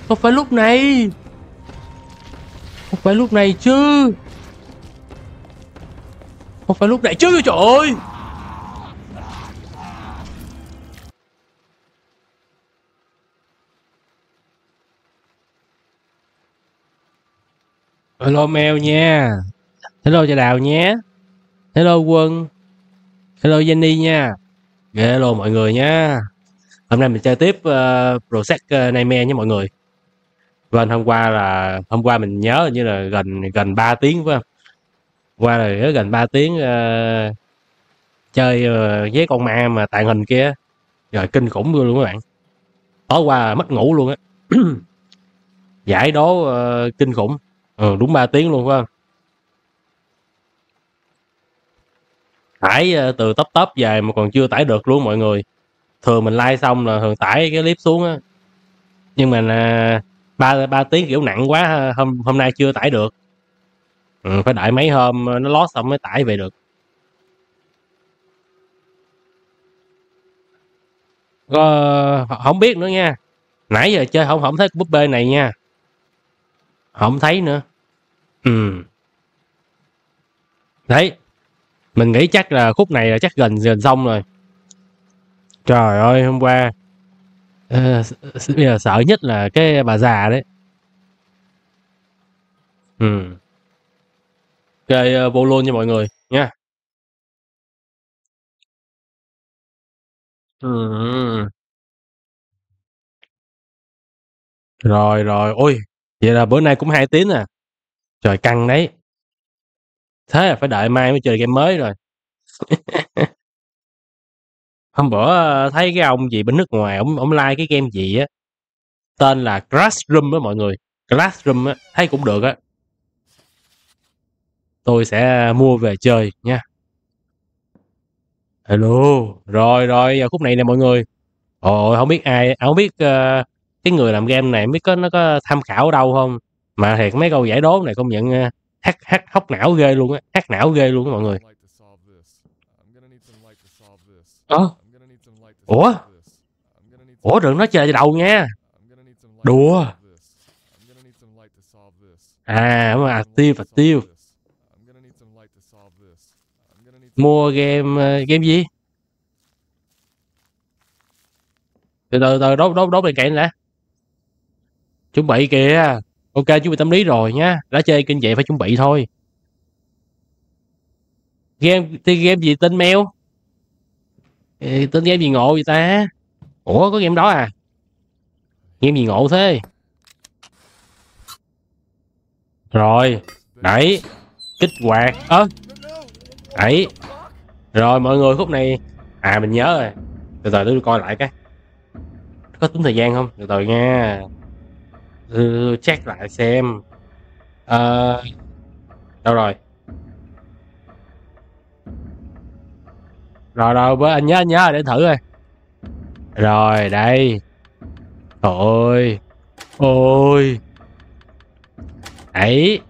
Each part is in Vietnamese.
Không phải lúc này. Không phải lúc này chứ. Không phải lúc này chứ, trời ơi. Hello Mèo nha. Hello Trà Đào nhé. Hello Quân. Hello Jenny nha. Hello mọi người nha. Hôm nay mình chơi tiếp Project Nightmare nha mọi người. Vâng, hôm qua mình nhớ như là gần 3 tiếng phải không? Qua là gần 3 tiếng chơi với con ma mà tàng hình kia. Rồi kinh khủng luôn các bạn. Tối qua mất ngủ luôn á. Giải đố kinh khủng. Đúng 3 tiếng luôn phải không? Tải từ top về mà còn chưa tải được luôn mọi người. Thường mình like xong là thường tải cái clip xuống á. Nhưng mà ba tiếng kiểu nặng quá, hôm nay chưa tải được. Phải đợi mấy hôm nó load xong mới tải về được. Không biết nữa nha. Nãy giờ chơi không thấy búp bê này nha. Không thấy nữa. Đấy. Mình nghĩ chắc là khúc này là chắc gần xong rồi. Trời ơi, hôm qua bây giờ sợ nhất là cái bà già đấy. Chơi vô luôn nha mọi người nha. Rồi rồi, ôi, vậy là bữa nay cũng 2 tiếng à. Trời căng đấy. Thế là phải đợi mai mới chơi game mới rồi. Hôm bữa thấy cái ông gì bên nước ngoài, ông like cái game gì á, tên là Classroom á mọi người. Classroom á, thấy cũng được á. Tôi sẽ mua về chơi nha. Hello. Rồi rồi, giờ khúc này nè mọi người. Ồ, không biết ai, không biết cái người làm game này biết nó có tham khảo ở đâu không? Mà thiệt mấy câu giải đố này công nhận hóc não ghê luôn á, hack não ghê luôn á mọi người. Ơ? Ủa? Ủa đừng nói chơi đầu nha. Đùa. À mà tiêu. Mua game gì? Từ đốt đèn cậy đã. Chuẩn bị kìa. Ok, chuẩn bị tâm lý rồi nhá. Đã chơi kinh vậy phải chuẩn bị thôi. Game gì tên mèo? Tên game gì ngộ vậy ta? Ủa có game đó à? Game gì ngộ thế? Rồi, đẩy, kích hoạt. Đẩy. Rồi mọi người khúc này mình nhớ rồi. Từ từ tôi coi lại cái. Có tính thời gian không? Từ từ nha. Check lại xem. Đâu rồi? Rồi bữa anh nhớ để thử rồi. Rồi đây. Ôi. Ôi. Đấy.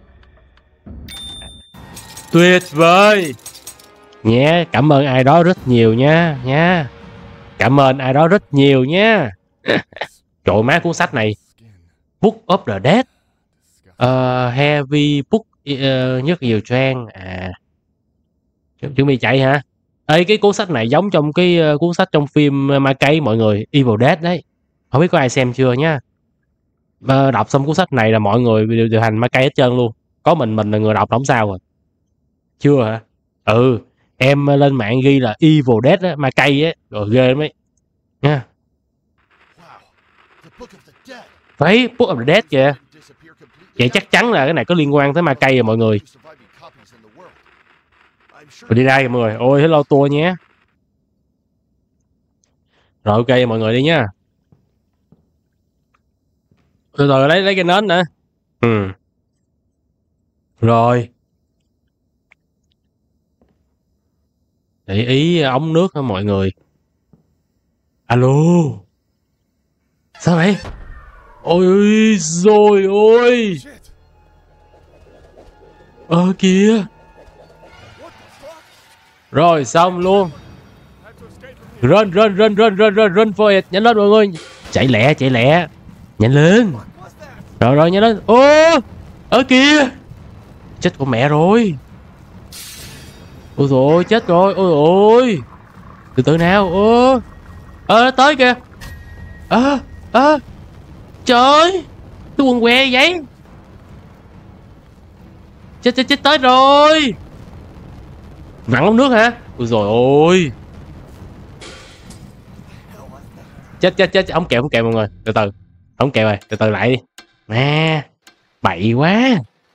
Tuyệt vời. Nhé, cảm ơn ai đó rất nhiều nha. Cảm ơn ai đó rất nhiều nha. Trời má cuốn sách này. Book of the Dead. Heavy book nhất nhiều trang. Chuẩn bị chạy hả? Ê, cái cuốn sách này giống trong cái cuốn sách trong phim Ma Cây mọi người, Evil Dead đấy. Không biết có ai xem chưa nhá. Đọc xong cuốn sách này là mọi người đều thành Ma Cây hết trơn luôn. Có mình là người đọc không sao rồi. Chưa hả? Em lên mạng ghi là Evil Dead á, Ma Cây á, rồi ghê lắm ấy. Nha. Đấy, Book of the Dead kìa. Vậy chắc chắn là cái này có liên quan tới Ma Cây rồi mọi người. Rồi đi ra kìa mọi người. Ôi hello tour nhé. Rồi ok mọi người đi nhá. Từ từ lấy cái nến nữa. Rồi. Để ý ống nước hả mọi người. Alo. Sao vậy? Ôi rồi ôi. Kìa. Rồi xong luôn. Run for it. Nhanh lên mọi người. Chạy lẹ. Nhanh lên. Rồi rồi nhanh lên. Ô, ở kia. Chết con mẹ rồi. Ôi rồi chết rồi. Ôi ôi. Từ từ nào. Tới kìa. Trời, cái quần què vậy. Chết tới rồi. Vặn ống nước hả? Ôi rồi ôi. Chết không kèo mọi người. Từ từ. Không kèo rồi, từ từ lại đi. Nè, bậy quá.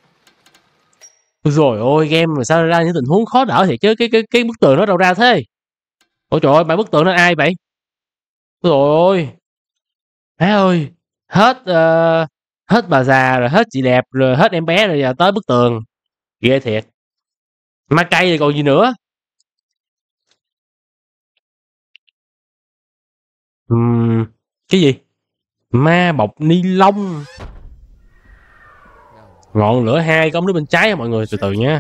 Ôi rồi ôi, game mà sao ra những tình huống khó đỡ thiệt chứ. Cái bức tường nó đâu ra thế? Ôi trời ơi, bức tường nó ai vậy? Ôi trời ơi. Má ơi, hết hết bà già rồi, hết chị đẹp rồi, hết em bé rồi, giờ tới bức tường. Ghê thiệt. Ma cây rồi còn gì nữa. Cái gì? Ma bọc ni lông. Ngọn lửa 2 có ống nước bên trái á mọi người, từ từ nha.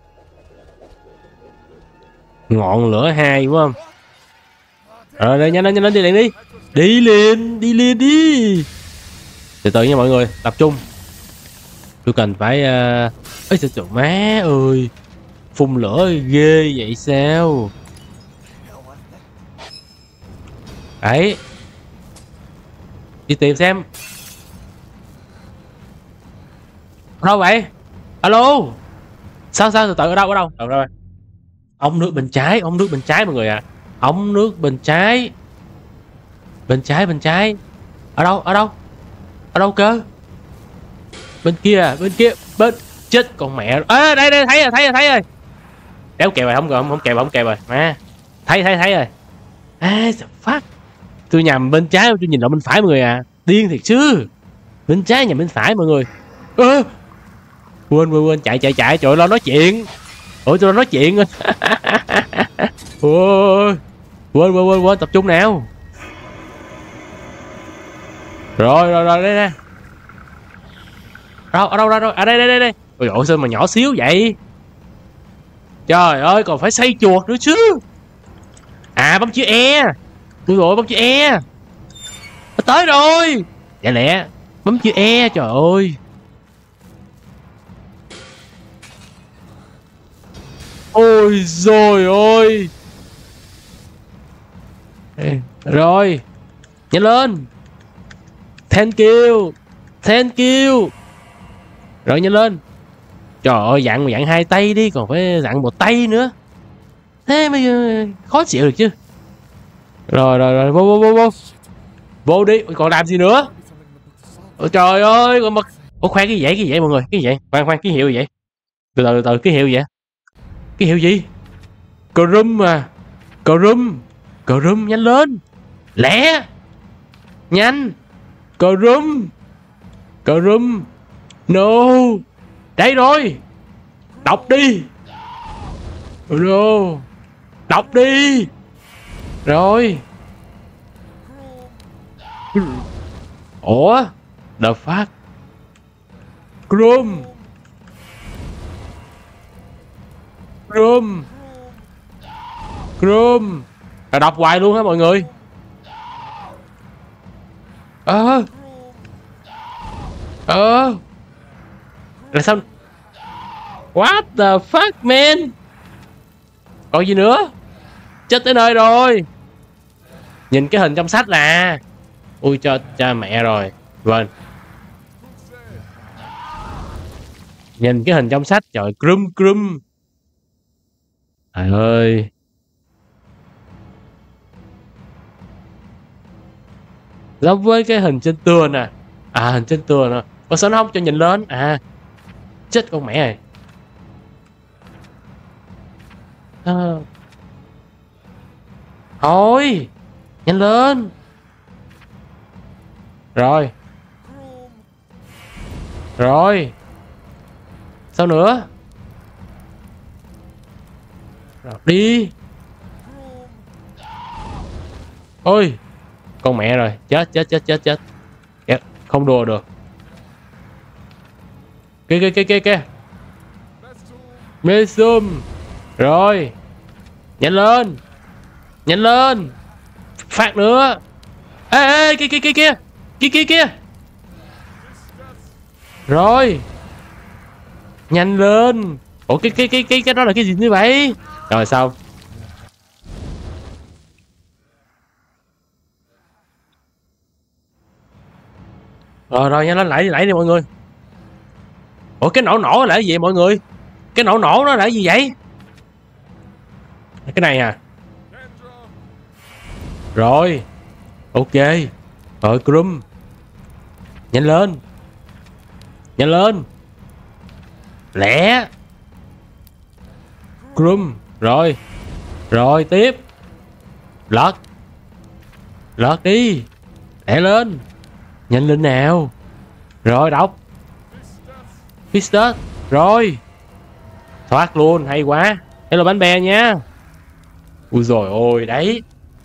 Ngọn lửa 2 đúng không? Rồi đây, nhanh lên đi liền đi. Đi liền đi. Từ từ nha mọi người, tập trung. Tôi cần phải ơi trời má ơi. Phun lửa ghê vậy sao? Đấy. Đi tìm xem. Đâu vậy? Alo. Sao từ từ ở đâu? Rồi. Ống nước bên trái mọi người ạ. Ống nước bên trái. Bên trái. Ở đâu cơ? Bên kia. Bên chết con mẹ. Đây thấy rồi. Đéo kèo rồi, không kèo rồi. Má. Thấy rồi. Fuck. Tôi nhầm bên trái, tôi nhìn lộn bên phải mọi người à. Điên thiệt chứ. Bên trái nhầm bên phải mọi người. Quên chạy trời ơi, lo nói chuyện. Ủa tôi nói chuyện. Ôi. Quên tập trung nào. Rồi đây nè. Đâu đây. Ôi dồi sao mà nhỏ xíu vậy. Trời ơi còn phải xây chuột nữa chứ. Bấm chữ E. Ôi dồi bấm chữ E. Tới rồi. Dạ lẹ. Bấm chữ E trời ơi. Ôi rồi ôi. Rồi. Nhanh lên. Thank you. Rồi nhanh lên. Trời ơi dặn 2 tay đi, còn phải dặn 1 tay nữa. Thế mới khó chịu được chứ. Rồi vô đi. Còn làm gì nữa? Ôi trời ơi còn mà. Khoan cái vậy mọi người. Cái vậy khoan cái hiệu gì vậy? Từ từ cái hiệu vậy. Cái hiệu gì? Chrome mà. Chrome nhanh lên. Lẹ. Nhanh. Chrome. No. Đây rồi. Đọc đi. No. Đọc đi. Rồi. Ủa? The fuck? Chrome. Đọc hoài luôn hả mọi người? Là sao? What the fuck man? Còn gì nữa? Chết tới nơi rồi. Nhìn cái hình trong sách là. Ui cho cha mẹ rồi. Vâng. Nhìn cái hình trong sách trời. Crum. Trời ơi. Giống với cái hình trên tường nè. Hình trên tường nè. Ủa sao nó không cho nhìn lên? Chết con mẹ rồi. Thôi. Nhanh lên. Rồi. Sao nữa? Rồi đi. Ôi. Con mẹ rồi. Chết. Không đùa được. Kia. Mesum. Rồi. Nhanh lên. Phát nữa. Ê kia. Rồi, nhanh lên. Ủa cái đó là cái gì như vậy? Rồi xong. Rồi nhanh lên, lại đi mọi người. Ủa cái nổ là cái gì mọi người? Cái nổ đó là cái gì vậy? Cái này à? Rồi, ok. Rồi Crum, nhanh lên, nhanh lên, lẹ. Crum, rồi, rồi tiếp. Lật, lật đi, lẹ lên, nhanh lên nào. Rồi đọc. Pistot, rồi. Thoát luôn, hay quá. Hello bánh bè nha. Ui rồi ôi đấy.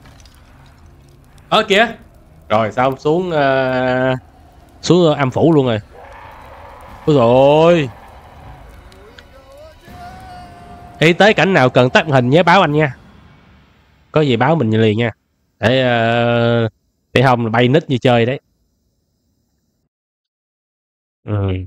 Kìa. Rồi xong xuống xuống âm phủ luôn rồi. Ui rồi. Ý tới cảnh nào cần tắt hình nhé báo anh nha. Có gì báo mình liền nha. Để không bay nít như chơi đấy. Ừ.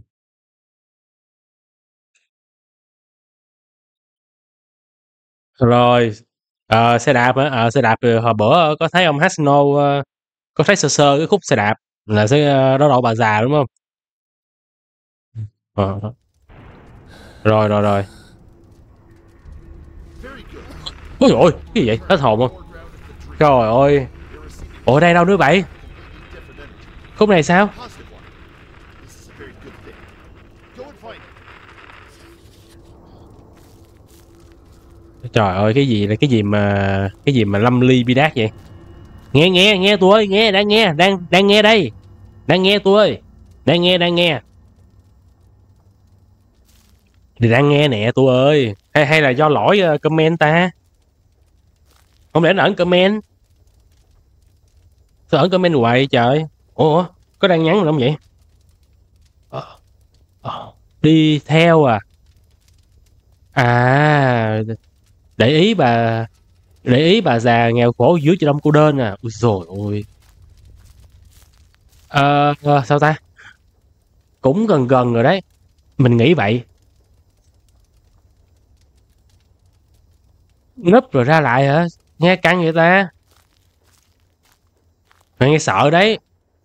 Rồi xe đạp hả? Xe đạp hồi bữa có thấy ông Hasno có thấy sơ sơ cái khúc xe đạp là sẽ đó đậu bà già đúng không? Ờ. Rồi. Ôi dồi ôi, cái gì vậy? Hết hồn không? Trời ơi. Ủa đây đâu nữa vậy? Khúc này sao? Trời ơi cái gì mà lâm ly bi đát vậy? Nghe tôi ơi, đang nghe đây. Đang nghe tôi ơi. Đang nghe. Thì đang nghe nè tôi ơi. Hay là do lỗi comment ta? Không lẽ nó ẩn comment? Sao ẩn comment hoài trời? Ủa, có đang nhắn không vậy? Ờ, Đi theo à? À, để ý bà để ý bà già nghèo khổ dưới chợ đông cô đơn à? Ui dồi ôi. Sao ta? Cũng gần gần rồi đấy. Mình nghĩ vậy. Núp rồi ra lại hả? Nghe căng vậy ta? Mày nghe sợ đấy.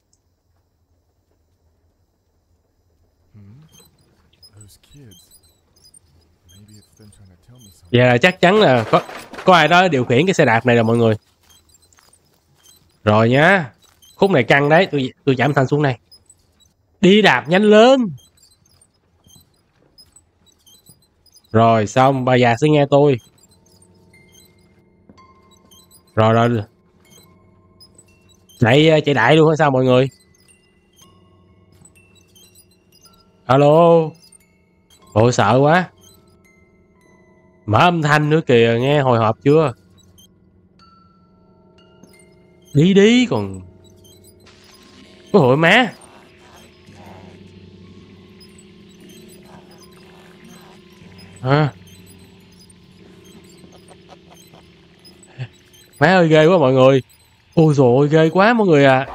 Vậy là chắc chắn là có ai đó điều khiển cái xe đạp này rồi mọi người. Rồi nhá. Khúc này căng đấy, tôi giảm thanh xuống này. Đi đạp nhanh lên. Rồi xong, bà già sẽ nghe tôi. Rồi. Chạy đại luôn hay sao mọi người? Alo. Ôi sợ quá. Mở âm thanh nữa kìa, nghe hồi hộp chưa? Đi còn. Ôi hội má. À, má ơi ghê quá mọi người. Ôi dồi ôi ghê quá mọi người à.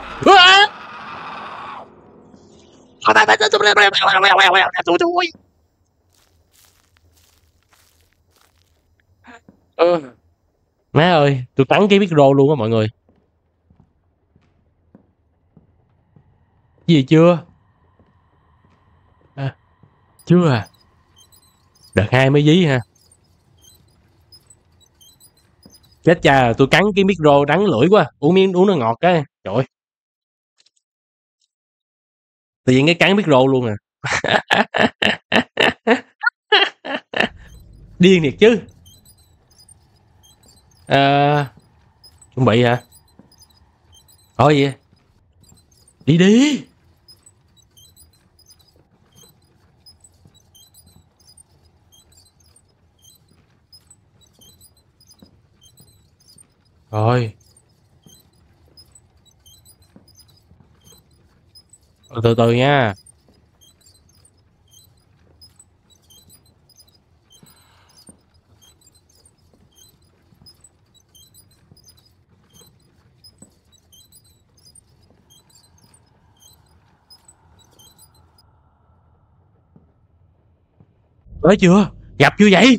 Má ơi, tôi cắn cái micro luôn á mọi người. Gì chưa? À, chưa à? Đợt 2 mới dí ha. Chết cha, tôi cắn cái micro đắng lưỡi quá. Uống miếng uống nó ngọt cái. Trời ơi, tự nhiên cái cắn micro luôn à. Điên thiệt chứ. À, chuẩn bị hả? Thôi vậy. Đi. Rồi, từ từ nha. Tới chưa? Gặp chưa vậy?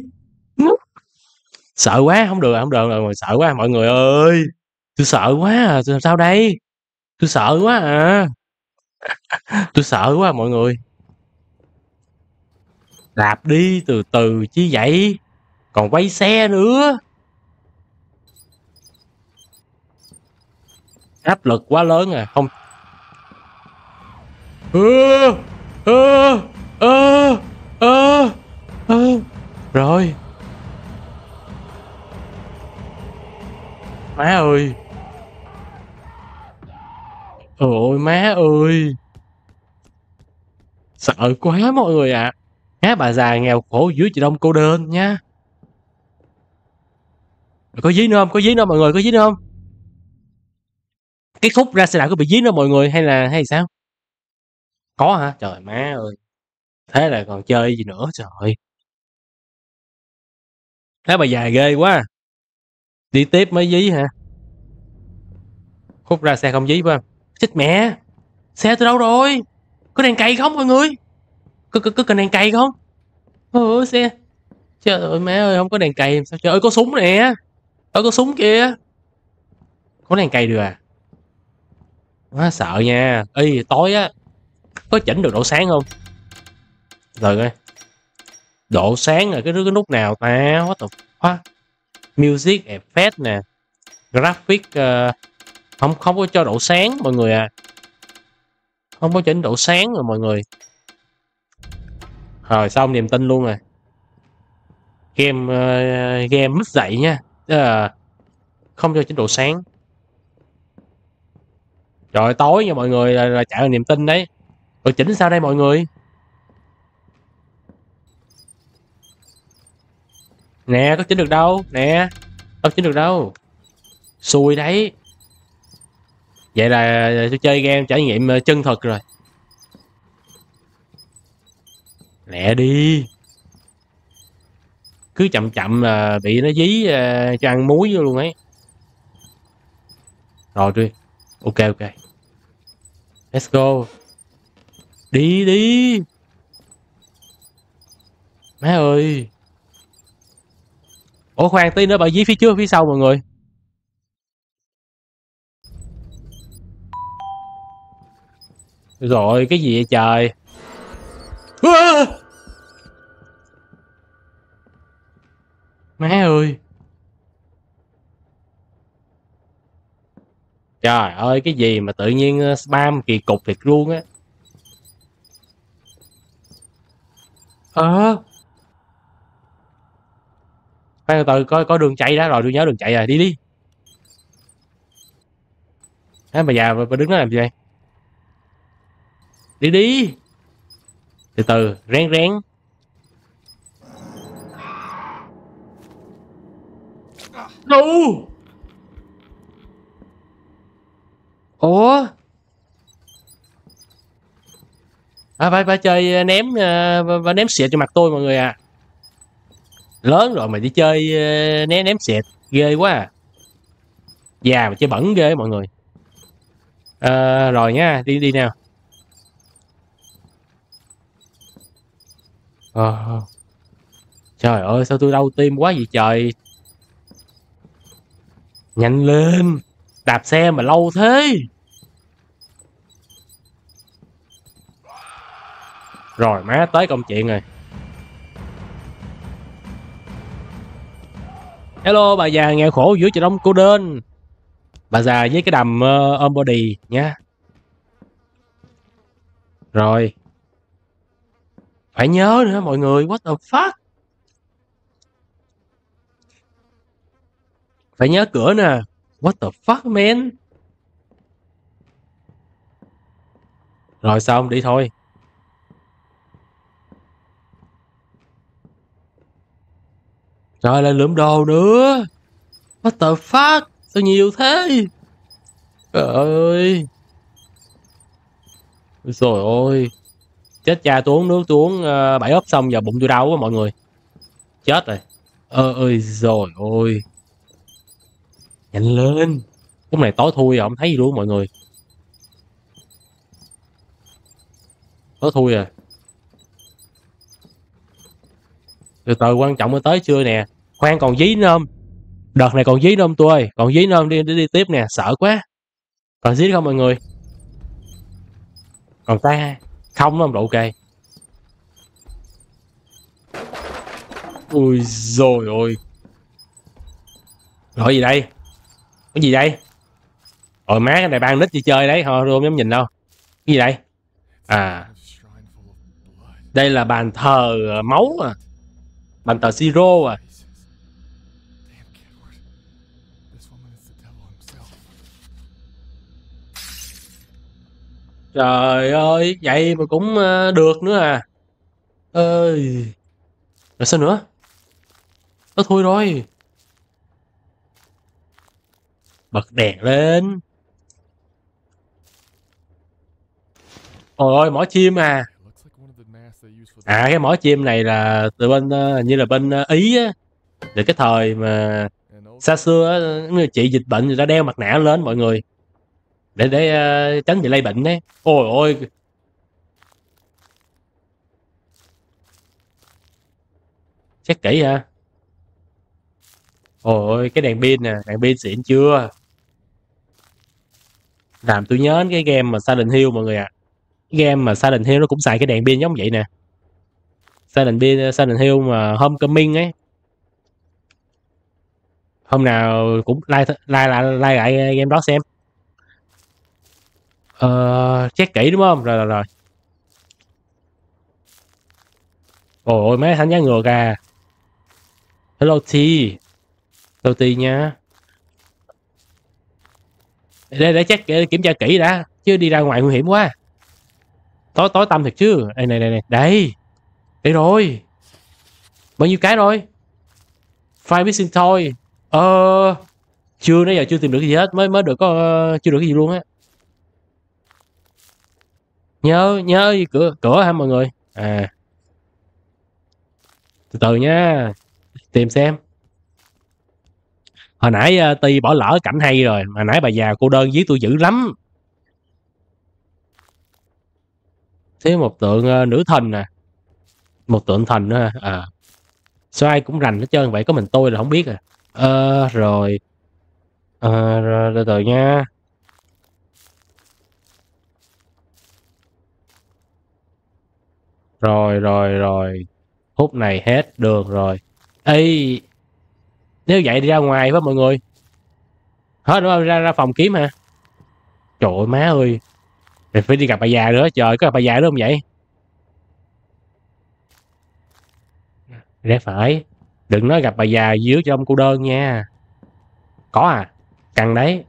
Sợ quá, không được, không được rồi, sợ quá mọi người ơi. Tôi sợ quá à, làm sao đây? Tôi sợ quá à. Tôi sợ quá à, mọi người. Đạp đi từ từ chứ vậy. Còn quay xe nữa. Áp lực quá lớn à, không. Ơ ơ ơ ơ ơ rồi. Má ơi. Ôi má ơi. Sợ quá mọi người ạ. Má bà già nghèo khổ dưới chị Đông cô đơn nha. Có dí nữa không? Có dí nữa mọi người, có dí nữa không? Cái khúc ra xe đạp có bị dí nữa mọi người hay sao? Có hả? Trời má ơi. Thế là còn chơi gì nữa trời. Thế bà già ghê quá. Đi tiếp mới dí hả? Khúc ra xe không dí phải không? Chết mẹ. Xe từ đâu rồi? Có đèn cày không mọi người? Có cần đèn cày không? Xe. Trời ơi má ơi, không có đèn cày sao? Trời ơi có súng nè. Có súng kìa. Có đèn cày được à? Quá sợ nha. Ê tối á, có chỉnh được độ sáng không? Rồi coi. Độ sáng là cái nút nào ta? What the fuck? Music effect nè. Graphic không không có cho độ sáng mọi người à. Không có chỉnh độ sáng rồi mọi người. Rồi xong niềm tin luôn rồi. Game mất dậy nha. Không cho chỉnh độ sáng. Trời tối nha mọi người là chạy vào niềm tin đấy. Rồi chỉnh sao đây mọi người? Nè có chỉnh được đâu? Nè. Đâu chỉnh được đâu. Xui đấy. Vậy là tôi chơi game trải nghiệm chân thực rồi. Lẹ đi. Cứ chậm chậm là bị nó dí cho ăn muối vô luôn ấy. Rồi đi. Ok. Let's go. Đi đi. Má ơi. Ủa khoan tí nữa bà dí phía trước phía sau mọi người. Rồi cái gì vậy trời. Má ơi. Trời ơi cái gì mà tự nhiên spam kỳ cục thiệt luôn á. Khoan từ có đường chạy đó rồi, tôi nhớ đường chạy rồi, đi đi. Thế bà già bà đứng đó làm gì vậy? Đi đi. Từ từ rén. No. Ủa phải chơi ném và ném xịt cho mặt tôi mọi người à. Lớn rồi mà đi chơi ném xịt ghê quá à. Già mà chơi bẩn ghê mọi người. Rồi nha, đi nào. Trời ơi sao tôi đau tim quá vậy trời. Nhanh lên. Đạp xe mà lâu thế. Rồi má tới công chuyện rồi. Hello bà già nghèo khổ giữa trời đông cô đơn. Bà già với cái đầm ôm body nha. Rồi. Phải nhớ nữa mọi người. What the fuck. Phải nhớ cửa nè. What the fuck man. Rồi xong đi thôi. Rồi lại lượm đồ nữa. What the fuck. Sao nhiều thế. Trời ơi. Rồi ôi. Chết cha tôi uống nước tôi uống 7 ốp xong giờ bụng tôi đau quá mọi người. Chết rồi. Ơi rồi ôi. Nhanh lên. Lúc này tối thui rồi không thấy gì luôn mọi người. Tối thui à. Từ từ, quan trọng mới tới chưa nè. Khoan, còn dí nữa không? Đợt này còn dí nữa không tôi ơi? Còn dí nữa không? Đi tiếp nè, sợ quá. Còn dí không mọi người? Còn ta không không độ ok. Ui rồi ôi. Gọi gì đây? Cái gì đây? Ôi má, cái này ban nít đi chơi đấy, thôi không dám nhìn đâu. Cái gì đây? À, đây là bàn thờ máu à. Bàn thờ siro à. Trời ơi, vậy mà cũng được nữa à. Ơi. Rồi sao nữa? Thôi rồi. Bật đèn lên. Ôi ơi, mỏ chim à. À, cái mỏ chim này là từ bên như là bên Ý á. Từ cái thời mà xa xưa á, người trị dịch bệnh người ta đeo mặt nạ lên mọi người. Để tránh bị lây bệnh đấy. Ôi ôi. Check kỹ hả? Ôi ôi, cái đèn pin nè, đèn pin xịn chưa? Làm tôi nhớ đến cái game mà Silent Hill mọi người ạ. Cái game mà Silent Hill nó cũng xài cái đèn pin giống vậy nè. Silent Hill mà Homecoming ấy. Hôm nào cũng like lại game đó xem. Check kỹ đúng không? Rồi. Ôi ôi, mấy thanh giá ngược à. Hello T. Hello T nha. Để check kiểm tra kỹ đã, chứ đi ra ngoài nguy hiểm quá. Tối tăm thật chứ. Đây này. Đây rồi. Bao nhiêu cái rồi? Five missing thôi. Chưa, nãy giờ chưa tìm được gì hết, mới được có chưa được cái gì luôn á. Nhớ cửa hả mọi người? À, từ từ nha, tìm xem. Hồi nãy Ti bỏ lỡ cảnh hay rồi, mà nãy bà già cô đơn giết tôi dữ lắm. Thế một tượng nữ thần nè, một tượng thần nữa à. Sao ai cũng rành hết trơn vậy, có mình tôi là không biết à. Rồi. Rồi từ từ nha. Rồi. Phút này hết đường rồi. Ê, nếu vậy đi ra ngoài với mọi người. Hết rồi, ra phòng kiếm hả? Trời ơi má ơi. Rồi phải đi gặp bà già nữa, trời, có gặp bà già nữa không vậy? Rẽ phải. Đừng nói gặp bà già dưới trong cô đơn nha. Có à? Căng đấy.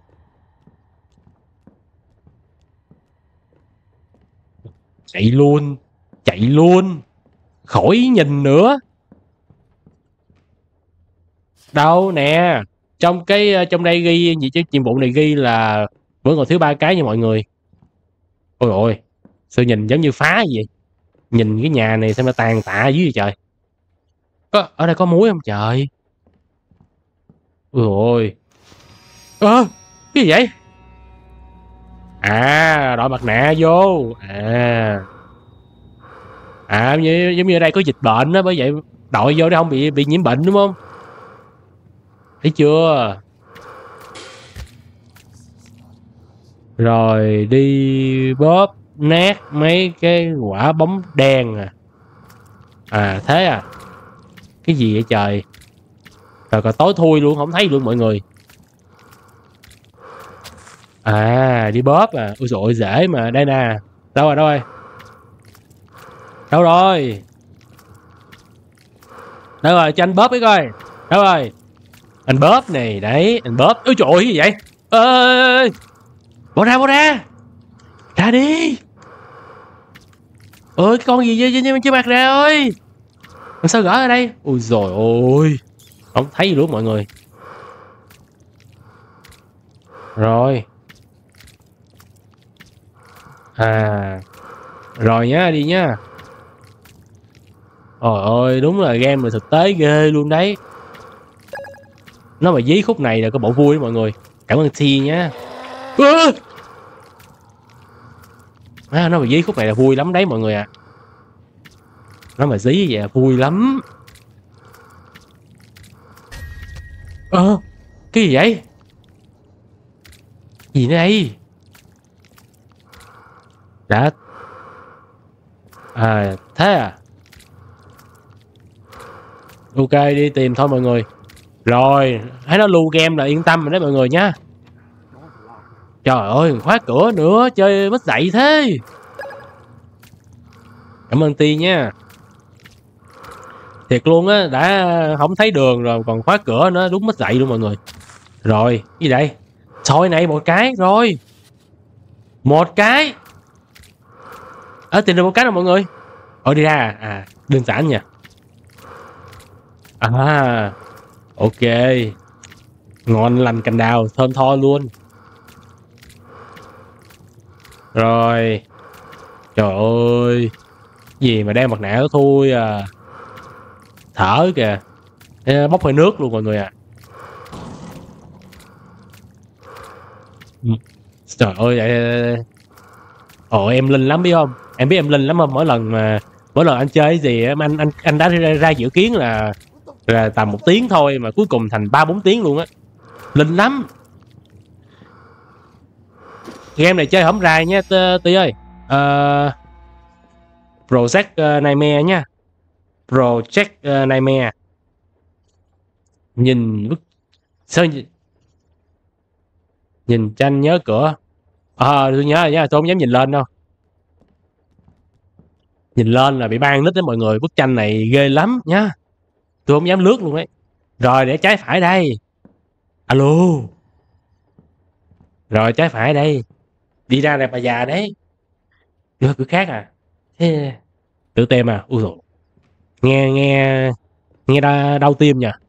Chạy luôn. Khỏi nhìn nữa. Đâu nè. Trong đây ghi gì chứ, nhiệm vụ này ghi là vẫn còn thiếu 3 cái nha mọi người. Ôi ôi, sao nhìn giống như phá gì vậy? Nhìn cái nhà này xem nó tàn tạ dưới vậy trời. Ở đây có muối không trời? Ôi ôi. Cái gì vậy? À, đội mặt nạ vô. Giống như ở đây có dịch bệnh đó, bởi vậy đội vô để không bị nhiễm bệnh đúng không? Thấy chưa? Rồi đi bóp nát mấy cái quả bóng đen à. À thế à. Cái gì vậy trời? Rồi còn tối thui luôn, không thấy luôn mọi người. À, đi bóp à. Ôi dồi ôi, dễ mà. Đây nè. Đâu rồi? Đâu rồi? Cho anh bóp cái coi. Đâu rồi? Anh bóp này, đấy. Anh bóp. Ôi trời ơi, cái gì vậy? Ơi! Bỏ ra! Ra đi! Cái con gì chứ mặt ra ơi! Làm sao gỡ ở đây? Ôi dồi ôi! Không thấy gì luôn mọi người. Rồi. À. Rồi nhá, đi nhá. Ôi ơi, đúng là game là thực tế ghê luôn đấy. Nó mà dí khúc này là có bộ vui đó mọi người. Cảm ơn Thi nhá. Nó mà dí khúc này là vui lắm đấy mọi người ạ. Nó mà dí vậy là vui lắm. Cái gì vậy? Gì nữa đây? Đã. Thế à? Ok, đi tìm thôi mọi người. Rồi, thấy nó lưu game là yên tâm rồi đấy mọi người nhá. Trời ơi, khóa cửa nữa, chơi mất dạy thế. Cảm ơn Ti nha. Thiệt luôn á, đã không thấy đường rồi còn khóa cửa nữa, đúng mất dạy luôn mọi người. Rồi, gì đây? Soi này một cái, rồi. Một cái. Tìm được một cái rồi mọi người. Đi ra đơn giản nha. Ok. Ngon lành cành đào, thơm tho luôn. Rồi. Trời ơi. Gì mà đeo mặt nạ đó thôi à. Thở kìa. Bốc hơi nước luôn mọi người à. Trời ơi vậy. Em linh lắm biết không? Em biết em linh lắm không? Mỗi lần anh chơi cái gì anh đã ra dự kiến là tầm 1 tiếng thôi mà cuối cùng thành 3-4 tiếng luôn á. Linh lắm. Game này chơi không ra nha Tí ơi. Project Nightmare nha. Project Nightmare. Nhìn bức sao nhìn tranh nhớ cửa. Tôi nhớ rồi nha, tôi không dám nhìn lên đâu. Nhìn lên là bị ban nít đấy mọi người, bức tranh này ghê lắm nhá. Tôi không dám lướt luôn ấy. Rồi để trái phải đây. Alo. Rồi trái phải đây. Đi ra này bà già đấy. Đưa cửa khác à? Thế tự tem à? Ui dồi. Nghe nghe nghe đau tim nha.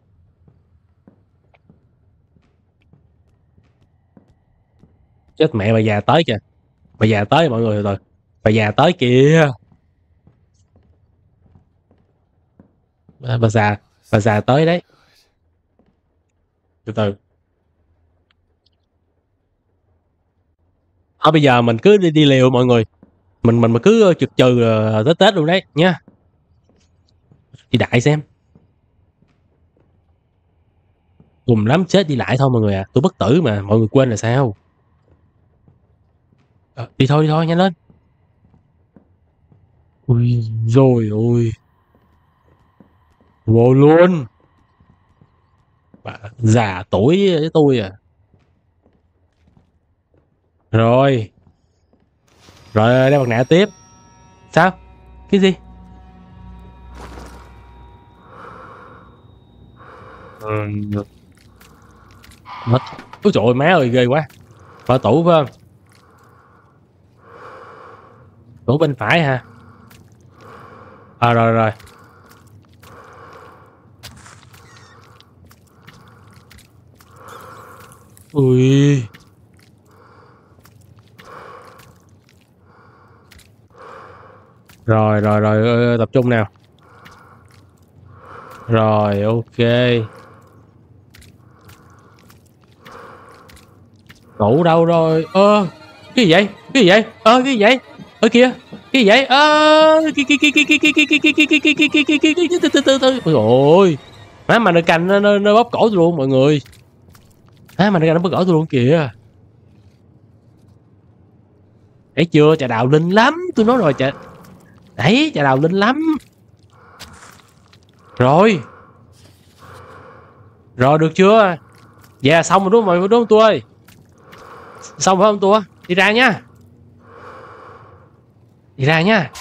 Chết mẹ, bà già tới kìa. Bà già tới mọi người rồi. Bà già tới kìa. Bà già tới đấy. Từ từ. Bây giờ mình cứ đi liều mọi người. Mình mà cứ chực trừ tới Tết luôn đấy nha. Đi đại xem. Cùng lắm chết đi lại thôi mọi người à. Tôi bất tử mà, mọi người quên là sao? Đi thôi nhanh lên. Ui rồi ôi. Vô luôn. Bà già tuổi với tôi à. Rồi. Rồi đeo mặt nạ tiếp. Sao? Cái gì? Mất. Ôi trời ơi má ơi ghê quá. Mở tủ phải không? Tủ bên phải hả? Rồi. Ui. Rồi tập trung nào. Rồi ok. Tủ đâu rồi? Cái gì vậy? Cái gì vậy? Cái gì vậy? Kìa. Cái gì vậy? Từ từ. Ôi. Má mà nó cành nó bóp cổ tôi luôn mọi người. Má mà nó cành nó bóp cổ tôi luôn kìa. Thấy chưa? Trà đào linh lắm. Tôi nói rồi trà. Đấy, trà đào linh lắm. Rồi. Rồi được chưa? Dạ xong rồi đúng không đúng không tôi ơi? Xong phải không tôi? Đi ra nha. Đi ra nha.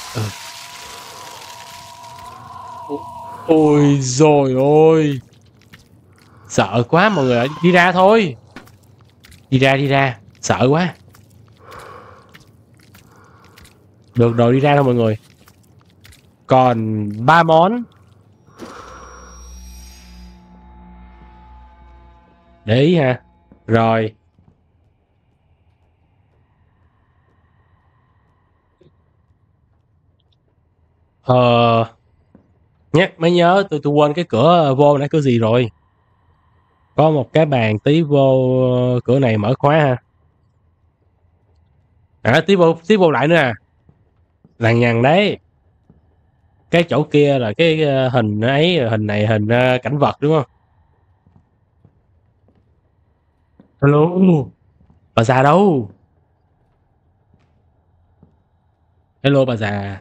Ôi rồi ôi. Sợ quá mọi người. Đi ra thôi. Đi ra. Sợ quá. Được rồi đi ra thôi mọi người. Còn 3 món. Để ý ha. Rồi. Nhắc mới nhớ tôi quên cái cửa vô nãy cửa gì rồi. Có một cái bàn tí vô cửa này mở khóa ha. Tí vô lại nữa à. Lằng nhằng đấy. Cái chỗ kia là cái hình ấy, hình này hình cảnh vật đúng không? Hello, bà già đâu? Hello bà già.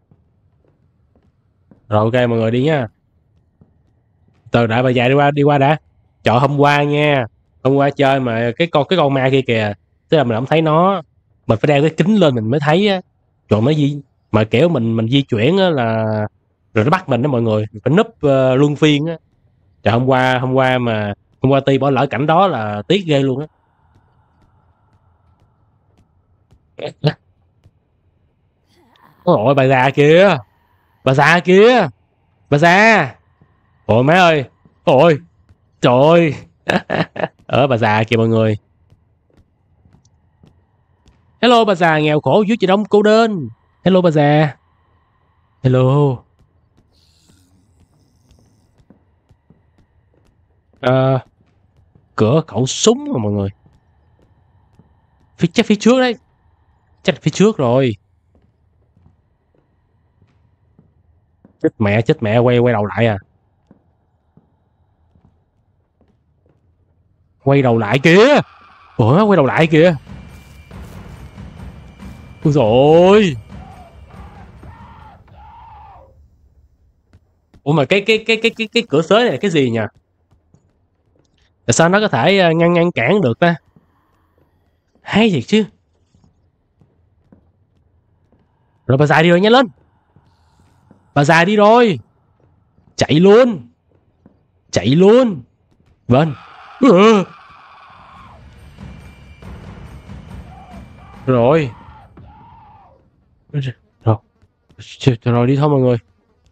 Rồi ok mọi người đi nha. Từ đợi bà già đi qua đã. Trời hôm qua nha. Hôm qua chơi mà cái con ma kia kìa. Tức là mình không thấy nó. Mình phải đeo cái kính lên mình mới thấy á. Trời nó gì mà kiểu mình di chuyển á là rồi nó bắt mình đó mọi người. Mình phải núp luân phiên á. Trời hôm qua mà hôm qua Ti bỏ lỡ cảnh đó là tiếc ghê luôn á. Ôi bà già kìa. Bà già kìa. Bà già. Ôi má ơi. Ôi trời ơi. Ở bà già kìa mọi người. Hello bà già nghèo khổ dưới chợ đông cô đơn. Hello bà già. Hello. Ờ, cửa khẩu súng mà mọi người. Chắc phía trước đấy. Chắc là phía trước rồi. Chết mẹ quay quay đầu lại à. Quay đầu lại kìa. Ủa quay đầu lại kìa. Ôi rồi. Ủa mà cái cửa xới này là cái gì nhỉ? Tại sao nó có thể ngăn cản được ta? Hay thiệt chứ. Rồi bà già đi rồi nhanh lên. Bà già đi rồi. Chạy luôn. Chạy luôn. Vâng. Rồi. Rồi. Rồi đi thôi mọi người.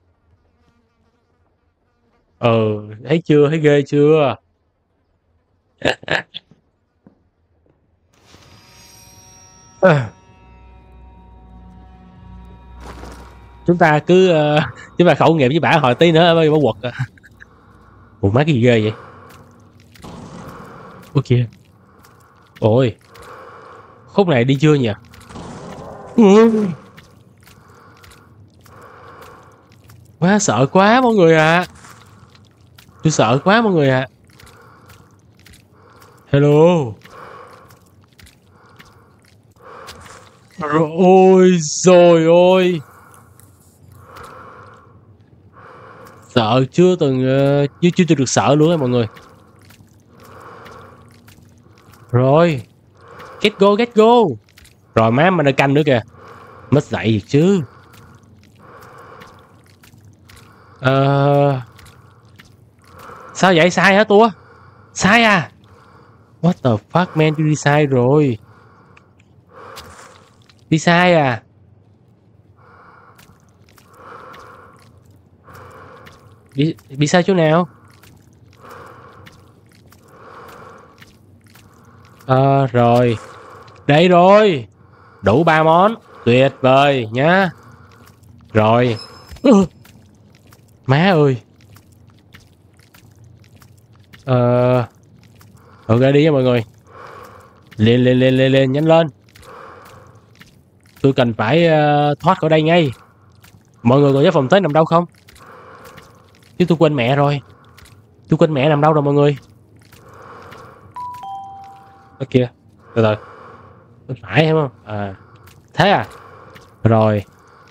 Thấy chưa? Thấy ghê chưa? À, chúng ta cứ chúng ta khẩu nghiệm với bả hồi tí nữa mới bả quật à. Ủa má cái gì ghê vậy? Ủa kìa. Ôi. Khúc này đi chưa nhỉ? Quá sợ quá mọi người ạ. Tôi sợ quá mọi người ạ. Hello. Ôi rồi ôi. Sợ chưa từng chưa được sợ luôn á mọi người. Rồi. Get go. Rồi má mình đã canh nữa kìa. Mất dậy thiệt chứ. Sao vậy? Sai hả tua? Sai à? What the fuck man, tôi đi sai rồi. Đi sai à? Bị sai chỗ nào? Rồi. Đây rồi. Đủ 3 món. Tuyệt vời nhá. Rồi. Má ơi. Ok đi nha mọi người. Lên nhanh lên. Tôi cần phải thoát khỏi đây ngay. Mọi người còn nhớ phòng tới nằm đâu không? Chứ tôi quên mẹ rồi. Tôi quên mẹ nằm đâu rồi mọi người. Ở kia. Từ từ. Bên phải hiểu không? À. Thế à? Rồi.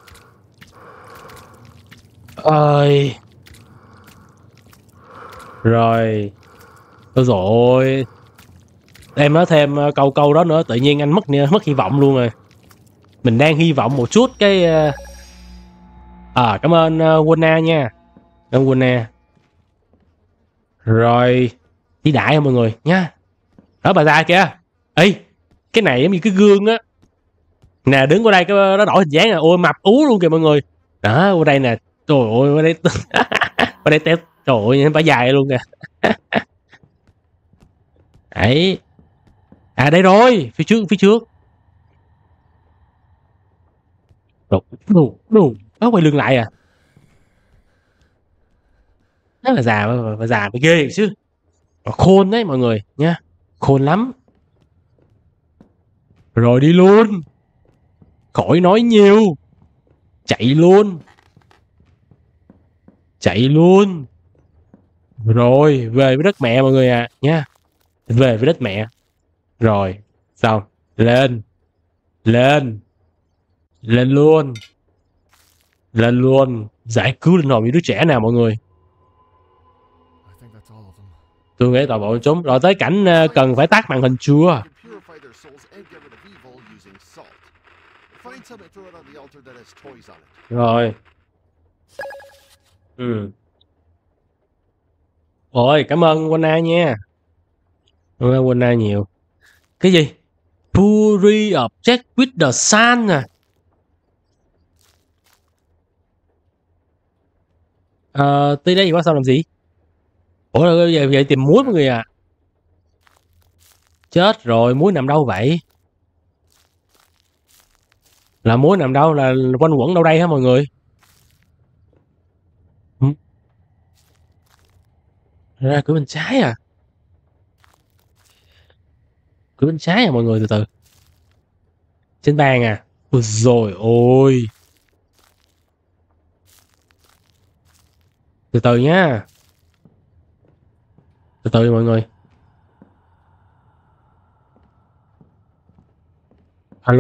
Ơi. Rồi. Ôi dồi ôi. Em nói thêm câu đó nữa tự nhiên anh mất hy vọng luôn rồi. Mình đang hy vọng một chút cái cảm ơn Wona nha. Cảm ơn Wona. Rồi đi đại không mọi người nha. Đó bà già kìa. Ê, cái này giống như cái gương á. Nè đứng qua đây cái nó đổi hình dáng à. Ôi mập ú luôn kìa mọi người. Đó qua đây nè. Trời ơi qua đây qua đây teo. Trời ơi bà dài luôn kìa. Đấy. À đây rồi, phía trước. Đồ. Nó quay lưng lại à. Nó là già bà già bà ghê chứ. Mà khôn đấy mọi người nha. Khôn lắm. Rồi đi luôn. Khỏi nói nhiều. Chạy luôn. Chạy luôn. Rồi về với đất mẹ mọi người à nha. Về với đất mẹ. Rồi, xong. Lên. Lên. Lên luôn. Lên luôn. Giải cứu linh hồn những đứa trẻ nào mọi người. Tôi nghĩ toàn bộ chúng. Rồi tới cảnh cần phải tắt màn hình chưa? Rồi. Ôi, cảm ơn Wana nha. Cảm ơn Wana nhiều. Cái gì? Puri object with the sun à? Tới đây quá sao làm gì? Ủa vậy tìm muối mọi người à? Chết rồi, muối nằm đâu vậy? Là muối nằm đâu? Là quanh quẩn đâu đây hả mọi người? Ra cửa bên trái à? Cửa bên trái à mọi người, từ từ. Trên bàn à? Ôi rồi ôi. Từ từ nhá. Từ từ mọi người. Alo.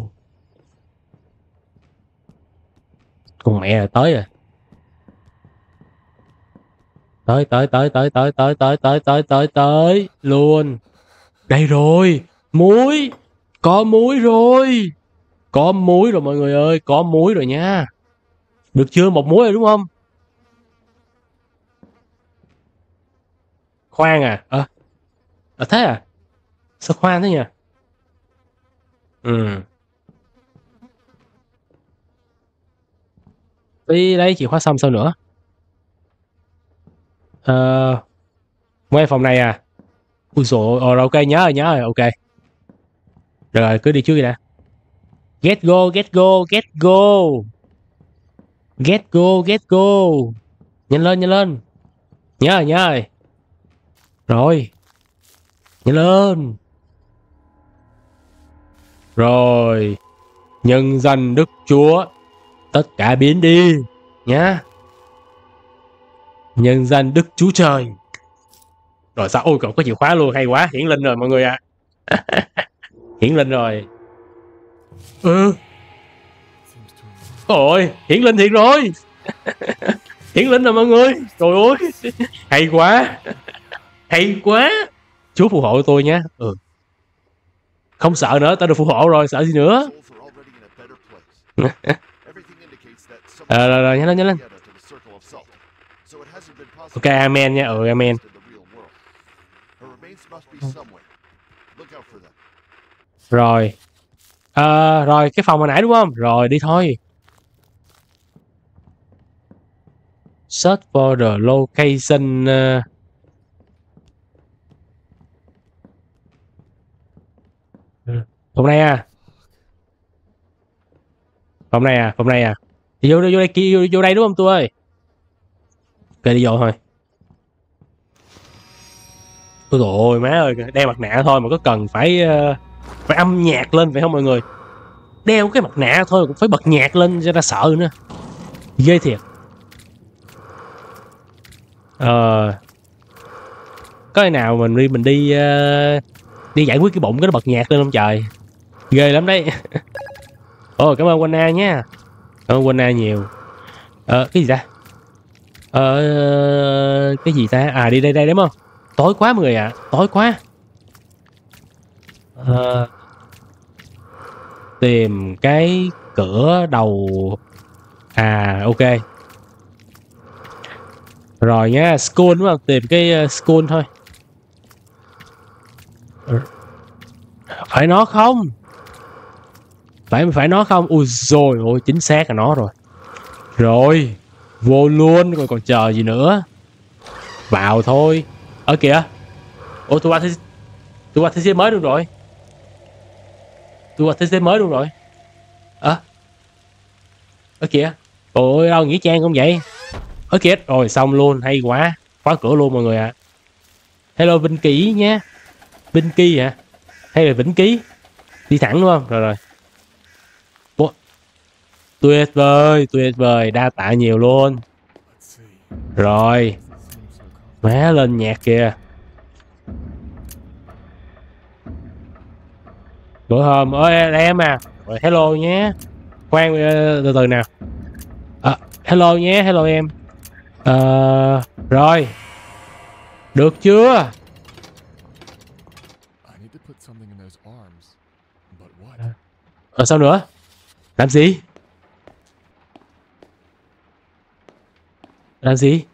Con mẹ rồi, tới rồi. Tới luôn. Đây rồi. Muối. Có muối rồi. Có muối rồi mọi người ơi. Có muối rồi nha. Được chưa? Một muối rồi đúng không? Khoan à? Thế à? Sao khoan thế nhỉ? Đi lấy chìa khóa xong sao nữa? Ngoài phòng này à? Ui dồi ôi, ok, nhớ rồi, ok. Rồi, cứ đi trước đi đã. Get go. Get go. Nhanh lên. Nhớ rồi. Rồi. Nhanh lên. Rồi. Nhân danh Đức Chúa, tất cả biến đi. Nhá. Nhân danh Đức Chúa Trời. Rồi sao? Ôi còn có chìa khóa luôn, hay quá. Hiển linh rồi mọi người ạ. Hiển linh rồi. Ôi, hiển linh thiệt rồi. Hiển linh rồi mọi người. Trời ơi. Hay quá. Chúa phù hộ tôi nhé. Không sợ nữa, tao được phù hộ rồi, sợ gì nữa. Rồi, nhanh lên. Ok, amen nha. Amen. Rồi. Rồi, cái phòng hồi nãy đúng không? Rồi, đi thôi. Search for the location. Phòng này à? Vô đây kia, vô đây đúng không tôi ơi? Ok, đi vô thôi. Ôi dồi ôi, má ơi, đeo mặt nạ thôi mà có cần phải âm nhạc lên phải không mọi người? Đeo cái mặt nạ thôi cũng phải bật nhạc lên cho ta sợ nữa. Ghê thiệt. Có ai nào mình đi giải quyết cái bụng cái nó bật nhạc lên không trời? Ghê lắm đấy. Cảm ơn Wana nha. Cảm ơn Wana nhiều. Cái gì ta? Cái gì ta? À, đi đây đúng không? Tối quá mọi người ạ. Tối quá. Tìm cái cửa đầu. À, ok. Rồi nhá, school đúng không? Tìm cái school thôi. Phải nó không? Phải nó không? Ui rồi ôi, chính xác là nó rồi. Rồi, vô luôn, còn chờ gì nữa. Vào thôi. Ở kìa. Ủa, tôi qua thế giới mới luôn rồi. Ở kìa. Ôi, đâu Nghĩa Trang không vậy? Ở kìa. Rồi, xong luôn, hay quá. Khóa cửa luôn mọi người ạ. Hello Vinh Ký nhé. Vinh Ký hả? Hay là Vĩnh Ký? Đi thẳng đúng không? Rồi. Tuyệt vời, đa tạ nhiều luôn. Rồi. Má lên nhạc kìa. Bữa hôm ơi là em à. Rồi, hello nhé. Khoan từ từ nào. Hello nhé, hello em. Rồi. Được chưa? Sao nữa? Làm gì? Làm gì?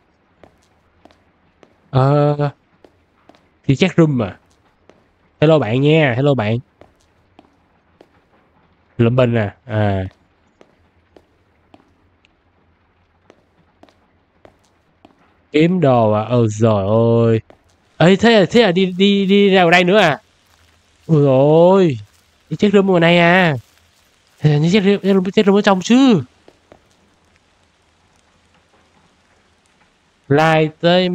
Thì chat room mà. Hello bạn nha, hello bạn. Lụm bình à? Kiếm đồ à? Rồi ơi. Ê thế là đi ra ngoài đây nữa à? Ôi rồi. Đi chat room ngoài này à? Đi chat room ở trong chứ. Like tới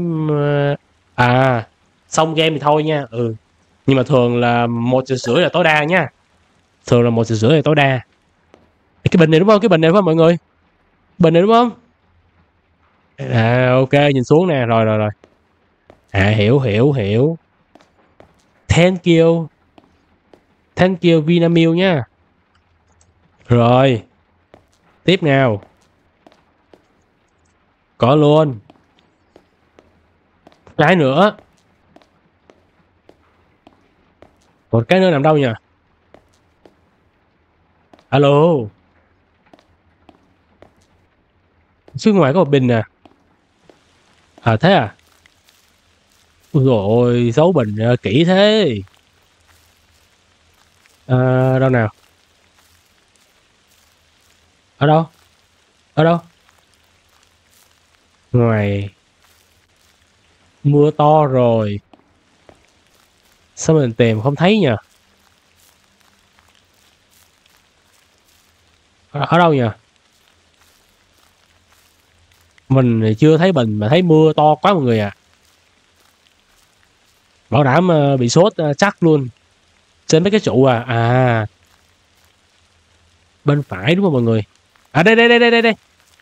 xong game thì thôi nha. Nhưng mà thường là 1,5 giờ là tối đa nha. Thường là 1,5 giờ là tối đa. Cái bình này đúng không? Cái bình này đúng không mọi người? Bình này đúng không? Ok, nhìn xuống nè. Rồi. Hiểu. Thank you. Thank you Vinamilk nha. Rồi. Tiếp nào. Có luôn. Cái nữa. Một cái nữa nằm đâu nhỉ? Alo. Phía ngoài có một bình nè. Thế à? Ôi dồi ôi, giấu bình kỹ thế. Đâu nào? Ở đâu? Ở đâu? Ngoài. Mưa to rồi. Sao mình tìm không thấy nhỉ? Ở đâu nhỉ? Mình thì chưa thấy bình mà thấy mưa to quá mọi người à. Bảo đảm bị sốt chắc luôn. Trên mấy cái trụ à. Bên phải đúng không mọi người? Đây.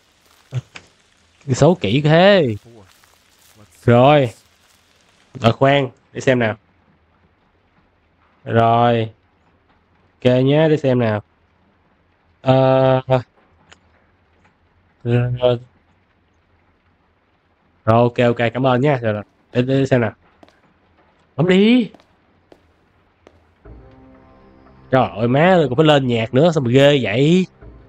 Xấu kỹ thế. Rồi. Khoan, để xem nào. Rồi. Ok nhé, để xem nào. Rồi, ok, cảm ơn nhé. Rồi. Để xem nào. Bấm đi. Trời ơi má ơi, còn phải lên nhạc nữa, sao mà ghê vậy?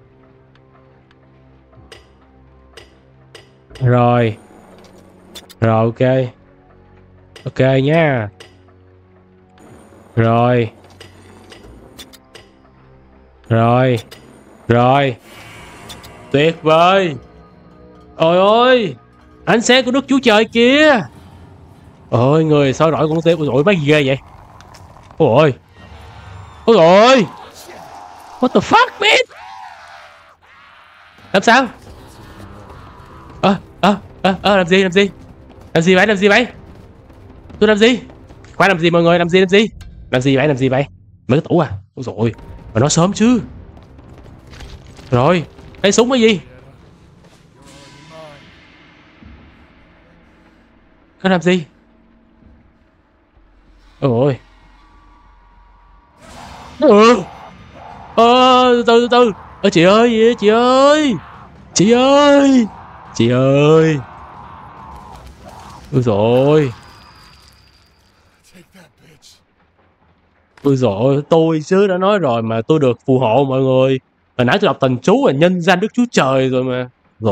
Rồi. Ok. Ok nha. Rồi. Tuyệt vời. Ôi ôi, ánh sáng của Đức Chúa Trời kìa. Ôi người soi rọi con tim. Ôi mấy gì ghê vậy? Ôi ôi. What the fuck man? Làm sao? Làm gì? Làm gì vậy? Tôi làm gì? Khoan, làm gì mọi người? Làm gì? Làm gì vậy? Mở cái tủ à? Ôi dồi, mà nói sớm chứ. Rồi, lấy súng cái gì? Nó làm gì? Ôi. Từ. Chị ơi, chị ơi. Ôi dồi. Ôi dồi, tôi chứ đã nói rồi mà tôi được phù hộ mọi người. Hồi nãy tôi đọc thần chú là nhân danh Đức Chúa Trời rồi mà. Rồi.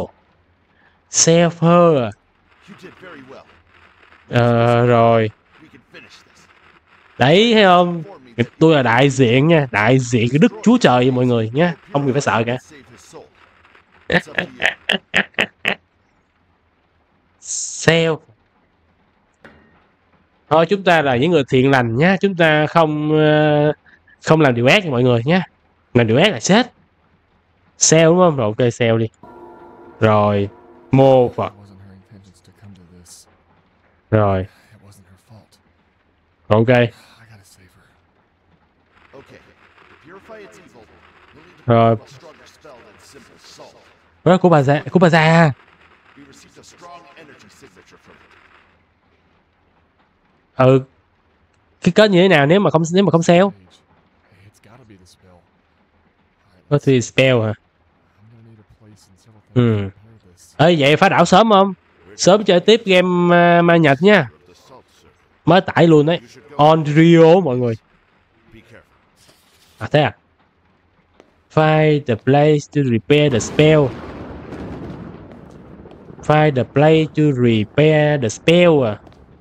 Self rồi. Đấy thấy không? Tôi là đại diện nha, đại diện của Đức Chúa Trời vậy mọi người nhé, không gì phải sợ cả. Self. Thôi chúng ta là những người thiện lành nhé, chúng ta không làm điều ác nha mọi người nhé. Làm điều ác là chết. Self đúng không? Rồi ok, self đi. Rồi. Mô Phật. Rồi. Ok. Rồi. Đó của bà già. Cái kết như thế nào nếu mà không sale? Có thì spell hả? Ê, vậy phá đảo sớm không? Sớm chơi tiếp game ma Nhật nha. Mới tải luôn đấy. Onryo mọi người. À thế à? Find the place to repair the spell. Find the place to repair the spell à.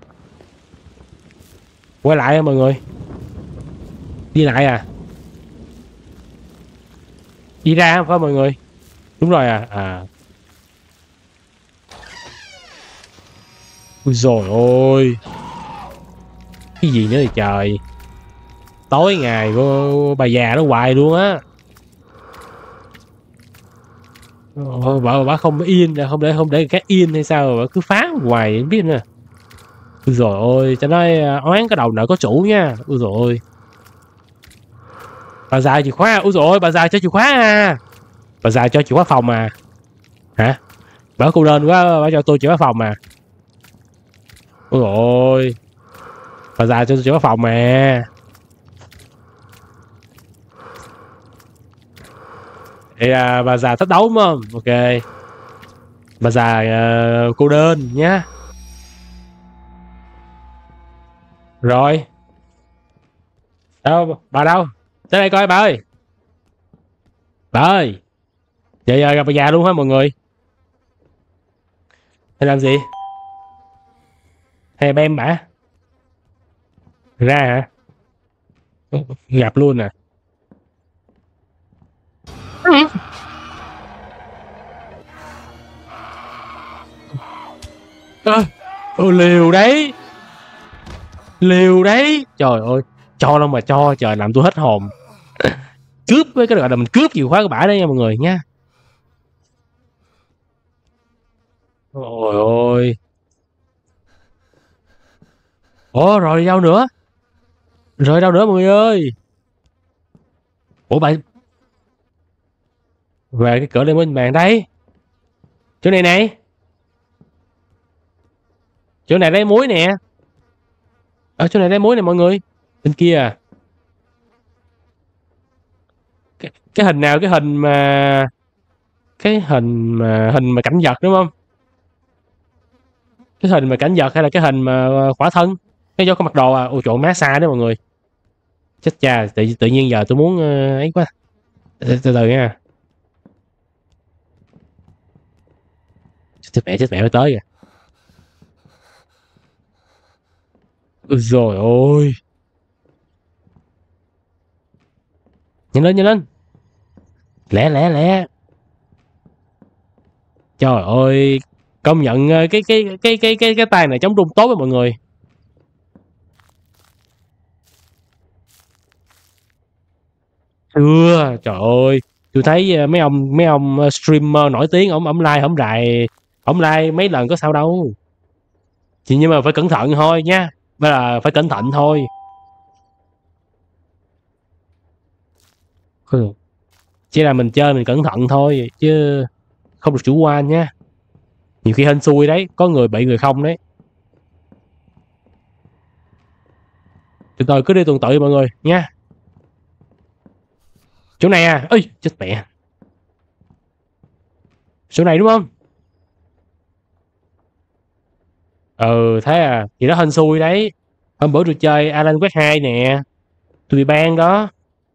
Quay lại mọi người. Đi lại à? Đi ra không phải mọi người? Đúng rồi à. Ui dồi ôi. Cái gì nữa thì trời. Tối ngày của bà già nó hoài luôn á. Bà không yên, không để các yên hay sao, bà cứ phá hoài không biết nữa. Ui dồi ôi, cho nói oán cái đầu nợ có chủ nha. Ui dồi ôi. Bà già chìa khóa. Ui dồi ôi, bà già cho chìa khóa à. Bà già cho chìa khóa phòng à. Hả? Bà cô đơn quá, bà cho tôi chìa khóa phòng à. Ui dồi ôi. Bà già cho tôi chìa khóa phòng mà. Thì bà già thích đấu đúng không? Ok. Bà già cô đơn nhá. Rồi. Đâu? Bà đâu? Tới đây coi bà ơi. Bà ơi. Vậy gặp bà già luôn hả mọi người? Hay làm gì? Hay bem bả? Ra hả? Gặp luôn à? Liều đấy. Liều đấy. Trời ơi. Cho đâu mà cho. Trời, làm tôi hết hồn. Cướp với cái gọi là mình cướp chìa khóa của bả đấy nha mọi người nha. Ôi ôi. Ủa rồi đâu nữa? Rồi đâu nữa mọi người ơi? Ủa bà về cái cửa lên bên bàn đây. Chỗ này này. Chỗ này lấy muối nè. Ở chỗ này lấy muối nè mọi người. Bên kia à. Cái hình nào? Cái hình mà cảnh vật đúng không? Cái hình mà cảnh vật hay là cái hình mà khỏa thân? Cái do có mặc đồ à? Ôi chỗ má xa đấy mọi người. Chết cha, tự nhiên giờ tôi muốn ấy quá. Từ từ nha. Chết mẹ mới tới kìa. Rồi ôi. Nhanh lên. Lẹ. Trời ơi. Công nhận cái tay này chống rung tốt với mọi người. Trời ơi. Tôi thấy mấy ông streamer nổi tiếng, ổng like mấy lần có sao đâu. Chỉ nhưng mà phải cẩn thận thôi nha. Bây là phải cẩn thận thôi. Chỉ là mình chơi mình cẩn thận thôi chứ không được chủ quan nha. Nhiều khi hên xui đấy, có người bị người không đấy. Từ từ cứ đi tuần tự mọi người nha. Chỗ này à? Ơi chết mẹ. Chỗ này đúng không? Thế à, thì nó hên xui đấy. Hôm bữa tôi chơi Alan Wake 2 nè, tôi bị ban đó.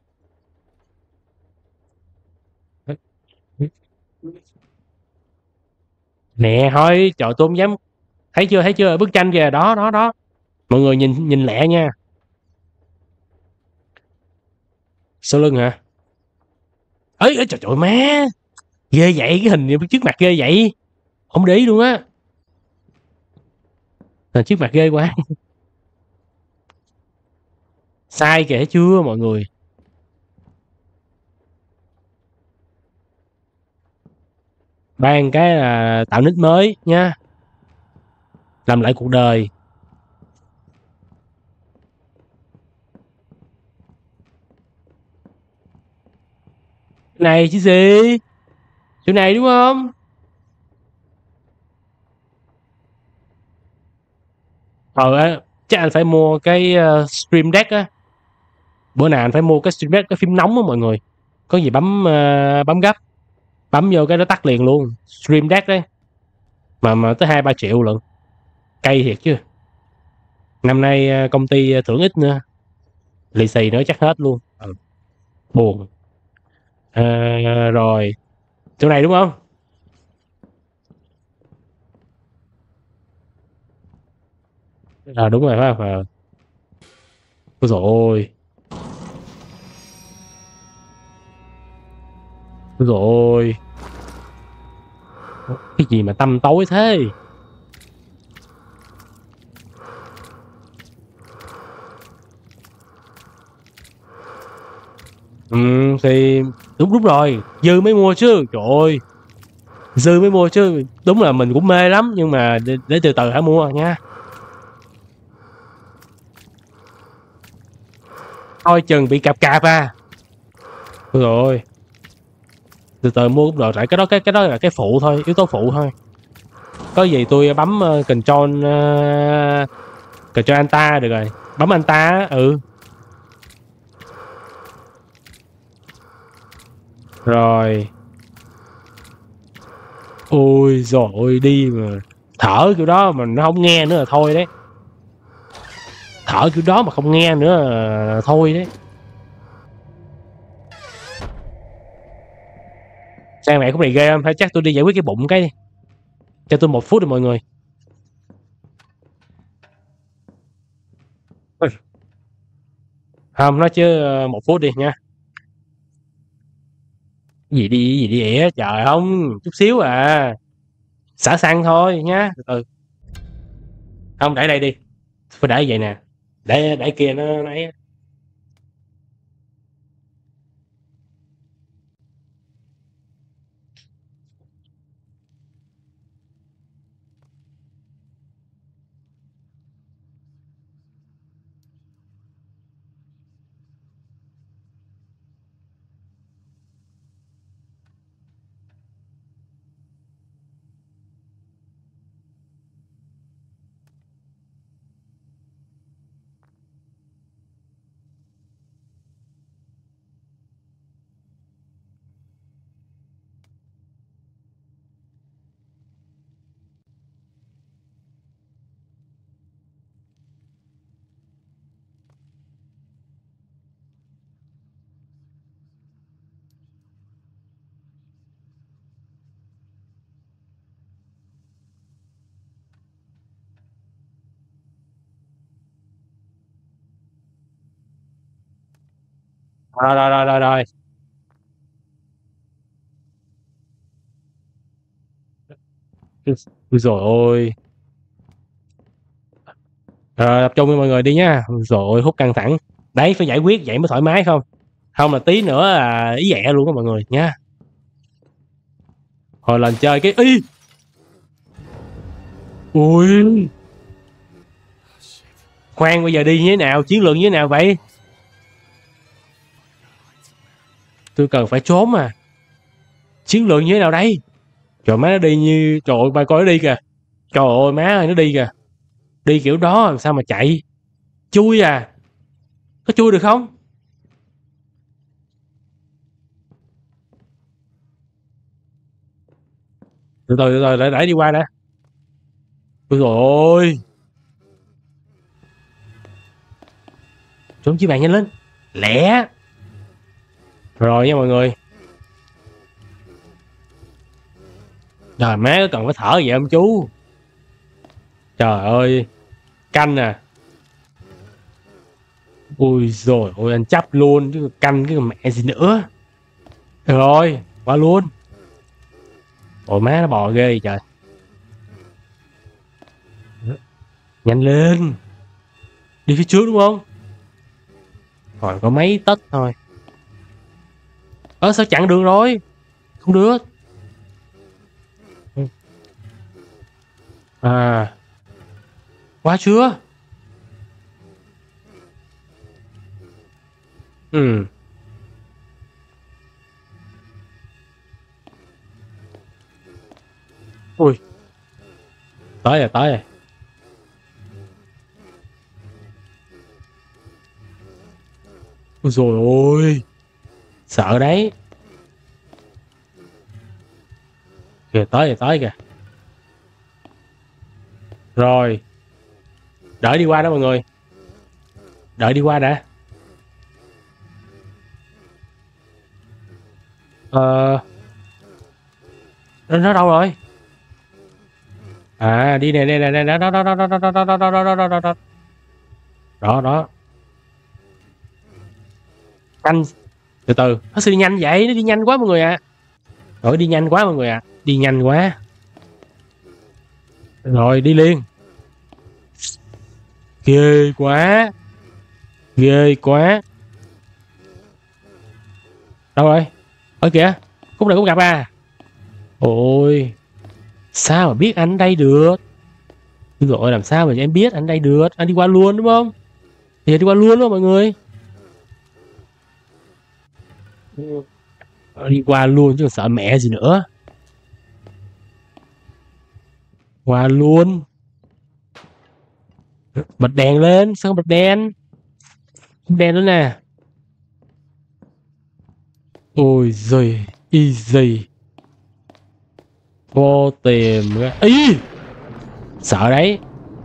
Nè thôi, trời tôi không dám. Thấy chưa bức tranh kìa, đó. Mọi người nhìn nhìn lẹ nha. Sau lưng hả? Ấy trời trời má. Ghê vậy, cái hình trước mặt ghê vậy. Không để ý luôn á. Trước mặt ghê quá. Sai kể chưa mọi người? Ban cái là tạo nick mới nha. Làm lại cuộc đời. Này chứ gì? Chỗ này đúng không? Chắc anh phải mua cái Stream Deck á. Bữa nào anh phải mua cái Stream Deck, cái phím nóng á mọi người. Có gì bấm gấp, bấm vô cái đó tắt liền luôn. Stream Deck đấy. Mà tới 2-3 triệu lận. Cay thiệt chứ. Năm nay công ty thưởng ít nữa. Lì xì nữa chắc hết luôn. Buồn. Rồi. Chỗ này đúng không? Đúng rồi phải không? Ôi dồi ôi. Ôi dồi ôi. Cái gì mà tăm tối thế? Thì đúng rồi. Dư mới mua chứ. Trời ơi. Dư mới mua chứ. Đúng là mình cũng mê lắm. Nhưng mà để từ từ hãy mua nha. Thôi chừng bị cạp cạp à. Ôi dồi ôi. Từ từ mua cũng được. Tại cái đó là cái phụ thôi. Yếu tố phụ thôi. Có gì tôi bấm Control Anta được rồi. Bấm Anta á. Rồi. Ôi dồi ôi đi mà. Thở kiểu đó mà nó không nghe nữa là thôi đấy. Thở kiểu đó mà không nghe nữa là thôi đấy. Sang mẹ khúc này ghê không? Hay chắc tôi đi giải quyết cái bụng cái đi. Cho tôi 1 phút đi mọi người. Không, nói chứ 1 phút đi nha. Gì đi ỉa? Trời không, chút xíu à. Xả xăng thôi nhá. Không, để đây đi. Phải để vậy nè. Để kia nó ấy. Rồi. Ui dồi ôi. Rồi tập trung với mọi người đi nhá. Rồi hút căng thẳng. Đấy phải giải quyết vậy mới thoải mái không? Không là tí nữa là ý ẹ luôn đó mọi người nha. Hồi lần chơi cái y. Ui. Khoan bây giờ đi như thế nào? Chiến lược như thế nào vậy? Tôi cần phải trốn mà. Chiến lược như thế nào đây? Trời má nó đi như. Trời ơi ba coi nó đi kìa. Trời ơi má ơi nó đi kìa. Đi kiểu đó làm sao mà chạy? Chui à? Có chui được không? Từ từ để đi qua đã. Ôi dồi ôi. Trốn chiếc bàn nhanh lên. Lẹ. Rồi nha mọi người. Trời má có cần phải thở vậy không chú? Trời ơi. Canh à. Ui rồi ôi anh chấp luôn chứ canh cái mẹ gì nữa. Được rồi qua luôn. Ôi má nó bò ghê vậy trời. Nhanh lên. Đi phía trước đúng không? Còn có mấy tấc thôi. Sao chặn đường rồi? Không được. À. Qua chưa? Ừ. Ui. Tới rồi. Ôi dồi ôi. Sợ đấy. Kìa tới kìa. Rồi. Đợi đi qua đó mọi người. Đợi đi qua đã. Nó đâu rồi? À đi nè đó đó đó đó đó đó đó đó đó đó đó đó đó đó đó. Nhanh, từ từ, nó sao đi nhanh vậy? Nó đi nhanh quá mọi người ạ. Rồi đi nhanh quá mọi người ạ. Đi nhanh quá. Rồi đi liền. Ghê quá. Ghê quá. Đâu rồi? Ở kìa. Khúc này cũng gặp à? Ôi, sao mà biết anh đây được? Rồi làm sao mà em biết anh đây được? Anh đi qua luôn đúng không? Thì đi qua luôn đó mọi người. Đi qua luôn chứ sợ mẹ gì nữa. Qua luôn. Bật đèn lên. Sao không bật đèn? Bật đèn nữa nè. Ôi giời. Easy. Vô tìm. Ý. Sợ đấy.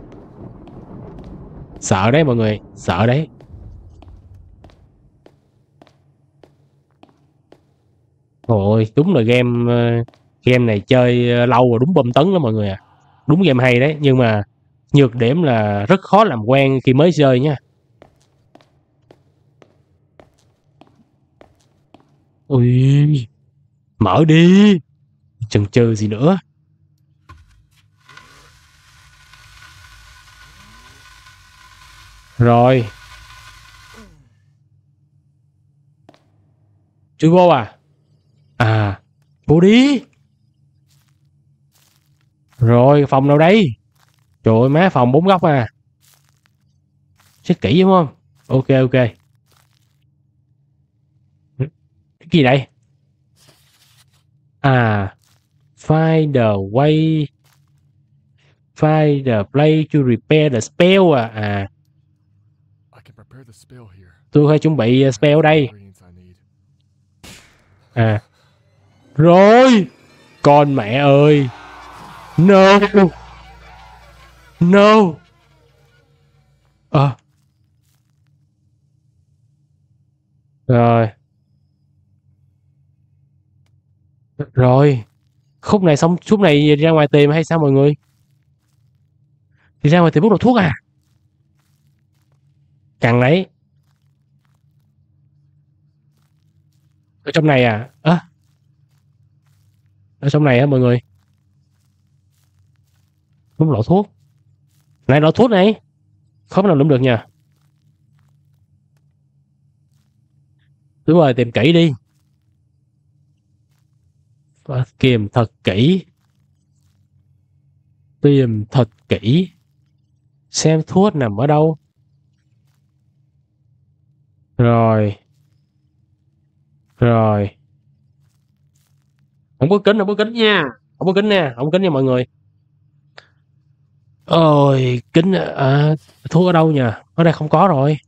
Sợ đấy mọi người. Sợ đấy. Ôi đúng là game này chơi lâu rồi đúng bom tấn đó mọi người à. Đúng game hay đấy. Nhưng mà nhược điểm là rất khó làm quen khi mới chơi nha. Ui. Mở đi. Chần chừ gì nữa. Rồi. Chưa vô à? À. Vô đi. Rồi phòng nào đây? Trời ơi má, phòng 4 góc à. Xếp kỹ đúng không? Ok ok. Cái gì đây? À. Find the way. Find the place to repair the spell à. À. Tôi phải chuẩn bị spell ở đây. À. Rồi. Con mẹ ơi. No. No. À. Rồi. Rồi. Khúc này xong, khúc này ra ngoài tìm hay sao mọi người? Đi ra ngoài tìm bút đầu thuốc à? Càng lấy. Ở trong này à? À, ở trong này á mọi người. Bút lọ thuốc. Này lọ thuốc này. Không nào lượm được nha. Đúng rồi, tìm kỹ đi. Tìm thật kỹ. Tìm thật kỹ. Xem thuốc nằm ở đâu. Rồi. Rồi. Không có kính, không có kính nha. Không có kính nha, không có kính nha mọi người. Ôi, kính à, thuốc ở đâu nhỉ? Ở đây không có rồi.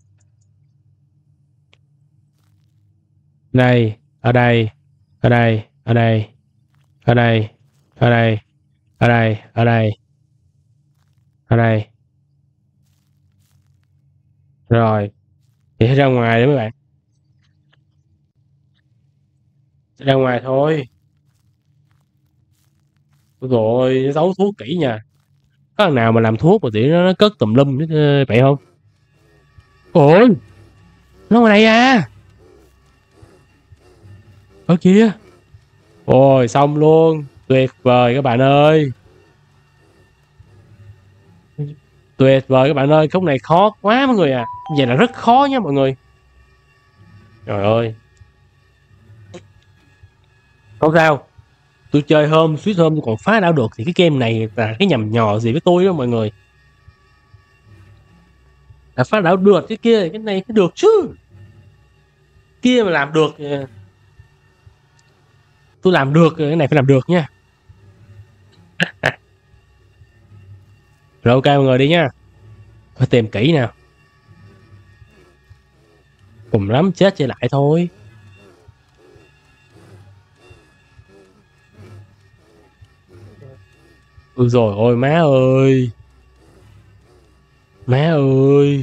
Đây, ở đây, ở đây, ở đây, ở đây, ở đây, ở đây, ở đây, ở đây. Rồi, thì ra ngoài đấy mấy bạn. Ra ngoài thôi. Rồi, nó giấu thuốc kỹ nha. Có thằng nào mà làm thuốc mà tụi nó cất tùm lum vậy không? Ôi, nó ngoài đây à? Ở kia. Ôi, xong luôn. Tuyệt vời các bạn ơi. Tuyệt vời các bạn ơi. Khúc này khó quá mọi người à. Vậy là rất khó nha mọi người. Trời ơi. Không sao. Tôi chơi hôm suýt hôm tôi còn phá đảo được. Thì cái game này là cái nhầm nhò gì với tôi đó mọi người. Là phá đảo được cái kia. Cái này phải được chứ. Kia mà làm được. Tôi làm được. Cái này phải làm được nha. Rồi ok mọi người đi nha. Phải tìm kỹ nào. Cùng lắm chết trở lại thôi. Ôi rồi ôi má ơi. Má ơi.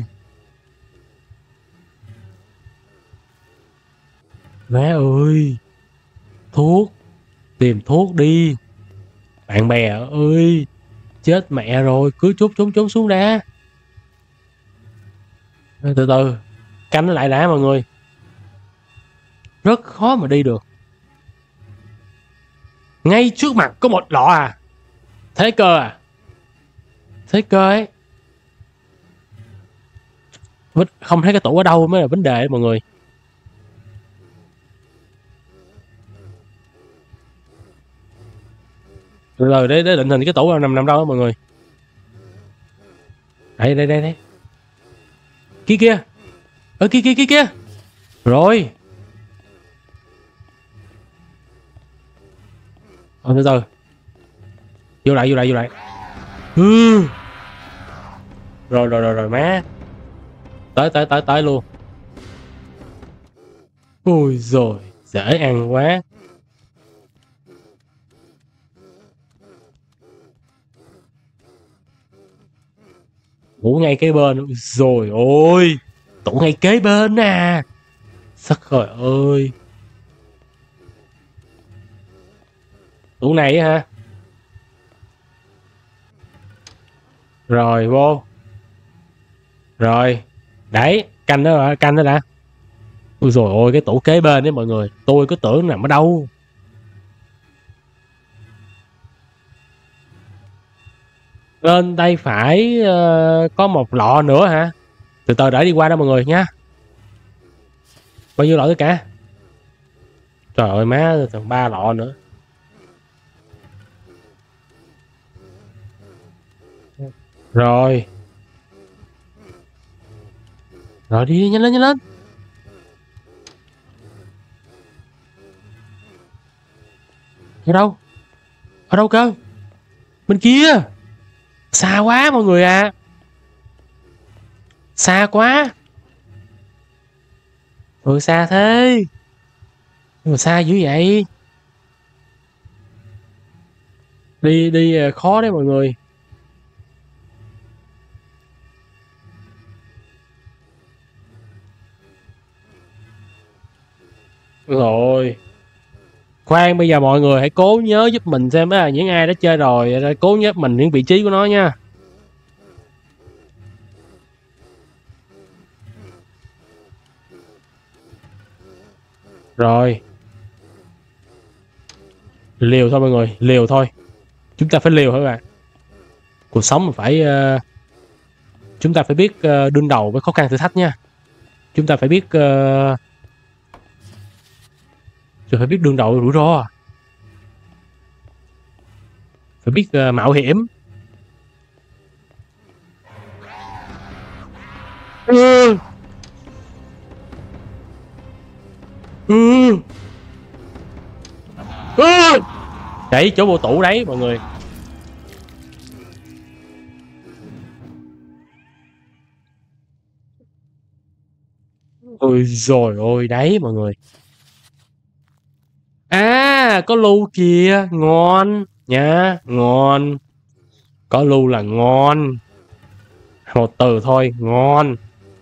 Má ơi. Thuốc. Tìm thuốc đi. Bạn bè ơi. Chết mẹ rồi. Cứ trốn xuống đã. Từ từ. Canh nó lại đã mọi người. Rất khó mà đi được. Ngay trước mặt có một lọ à. Thế cơ à. Thế cơ ấy. Không thấy cái tủ ở đâu mới là vấn đề ấy, mọi người. Rồi để định hình cái tủ nằm đâu đó mọi người. Đây. Kia. Ở kia. Rồi. Từ từ. Vô lại. Rồi má. Tới luôn. Ôi rồi, dễ ăn quá. Ngủ ngay kế bên. Rồi ôi. Tủ ngay kế bên à. Sắc trời ơi. Tủ này hả? Rồi vô. Rồi. Đấy. Canh đó đã. Ôi rồi ôi cái tủ kế bên đấy mọi người. Tôi cứ tưởng nằm ở đâu. Bên tay phải có một lọ nữa hả? Từ từ để đi qua đó mọi người nhá. Bao nhiêu lọ tất cả? Trời ơi má, tầm 3 lọ nữa. Rồi. Rồi đi nhanh lên. Ở đâu? Ở đâu cơ? Bên kia. Xa quá mọi người à. Xa quá. Xa thế. Nhưng mà xa dữ vậy. Đi khó đấy mọi người. Rồi. Khoan, bây giờ mọi người hãy cố nhớ giúp mình xem những ai đã chơi rồi, cố nhớ mình những vị trí của nó nha. Rồi. Liều thôi mọi người, liều thôi. Chúng ta phải liều hả bạn? Cuộc sống mà phải chúng ta phải biết đương đầu với khó khăn thử thách nha. Chúng ta phải biết phải biết đương đầu với rủi ro. Phải biết mạo hiểm. Đấy, chỗ bộ tủ đấy mọi người. Ôi rồi ôi đấy mọi người. À, có lưu kìa, ngon nha, ngon. Có lưu là ngon. Một từ thôi, ngon.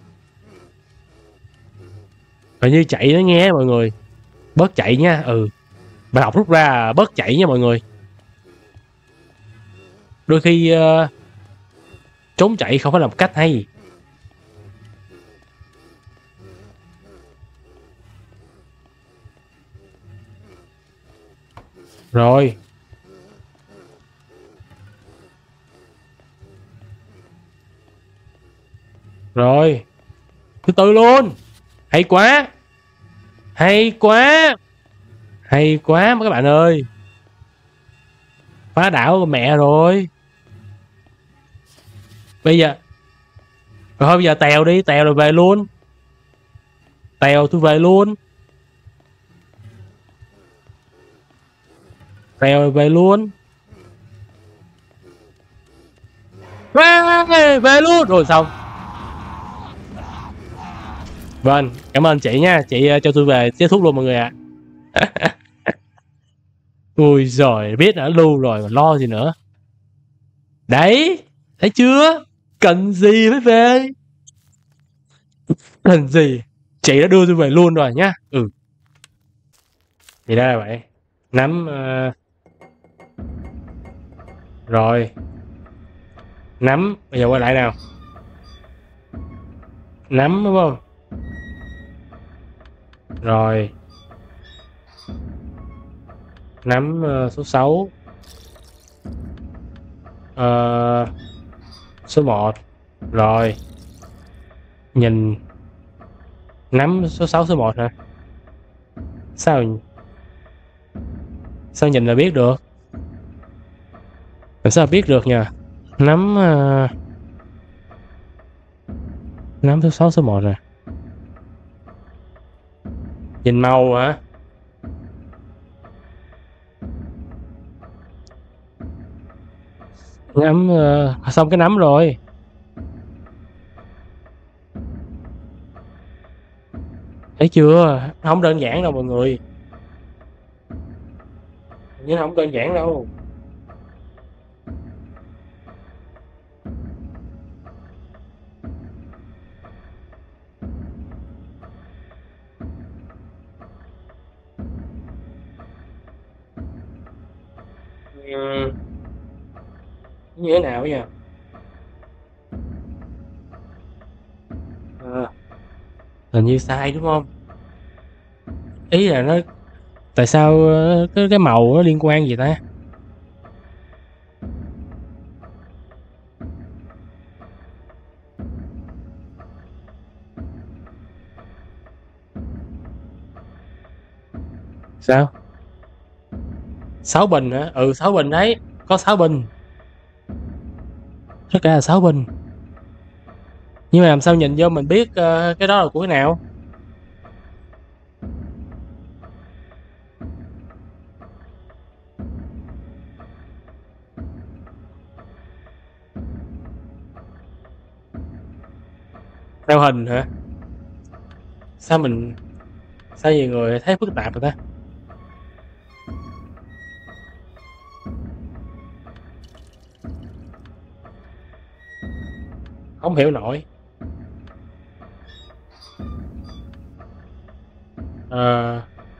Phải như chạy đó nghe mọi người. Bớt chạy nha. Bài học rút ra bớt chạy nha mọi người. Đôi khi trốn chạy không phải là một cách hay. Rồi. Rồi. Thứ tư luôn. Hay quá. Hay quá các bạn ơi. Phá đảo mẹ rồi. Bây giờ thôi bây giờ tèo đi, tèo rồi về luôn. Tèo tôi về luôn. Tèo rồi về luôn. Về luôn. Rồi xong. Vâng, cảm ơn chị nha. Chị cho tôi về kết thúc luôn mọi người ạ. Ui giời, biết đã lưu rồi mà lo gì nữa. Đấy, thấy chưa? Cần gì mới về? Cần gì? Chị đã đưa tôi về luôn rồi nhá. Ừ, thì ra là vậy. Nắm rồi, nắm, bây giờ quay lại nào. Nắm đúng không? Rồi, nắm số 6. Ờ, số 1. Rồi, nhìn nắm số 6 số 1 hả? Sao sao nhìn là biết được? Làm sao biết được nha? Nắm nắm số 6 số 1 nè. Nhìn màu hả? Nắm xong cái nắm rồi. Thấy chưa? Nó không đơn giản đâu mọi người. Nhưng không đơn giản đâu. Như thế nào nhỉ? Ờ, hình như sai đúng không? Ý là nó tại sao cái màu nó liên quan gì ta? Sao? 6 bình hả? Ừ, 6 bình đấy, có 6 bình. Tất cả là 6 bình. Nhưng mà làm sao nhìn vô mình biết cái đó là của cái nào? Theo hình hả? Sao mình sao nhiều người thấy phức tạp rồi ta? Không hiểu nổi. Ờ,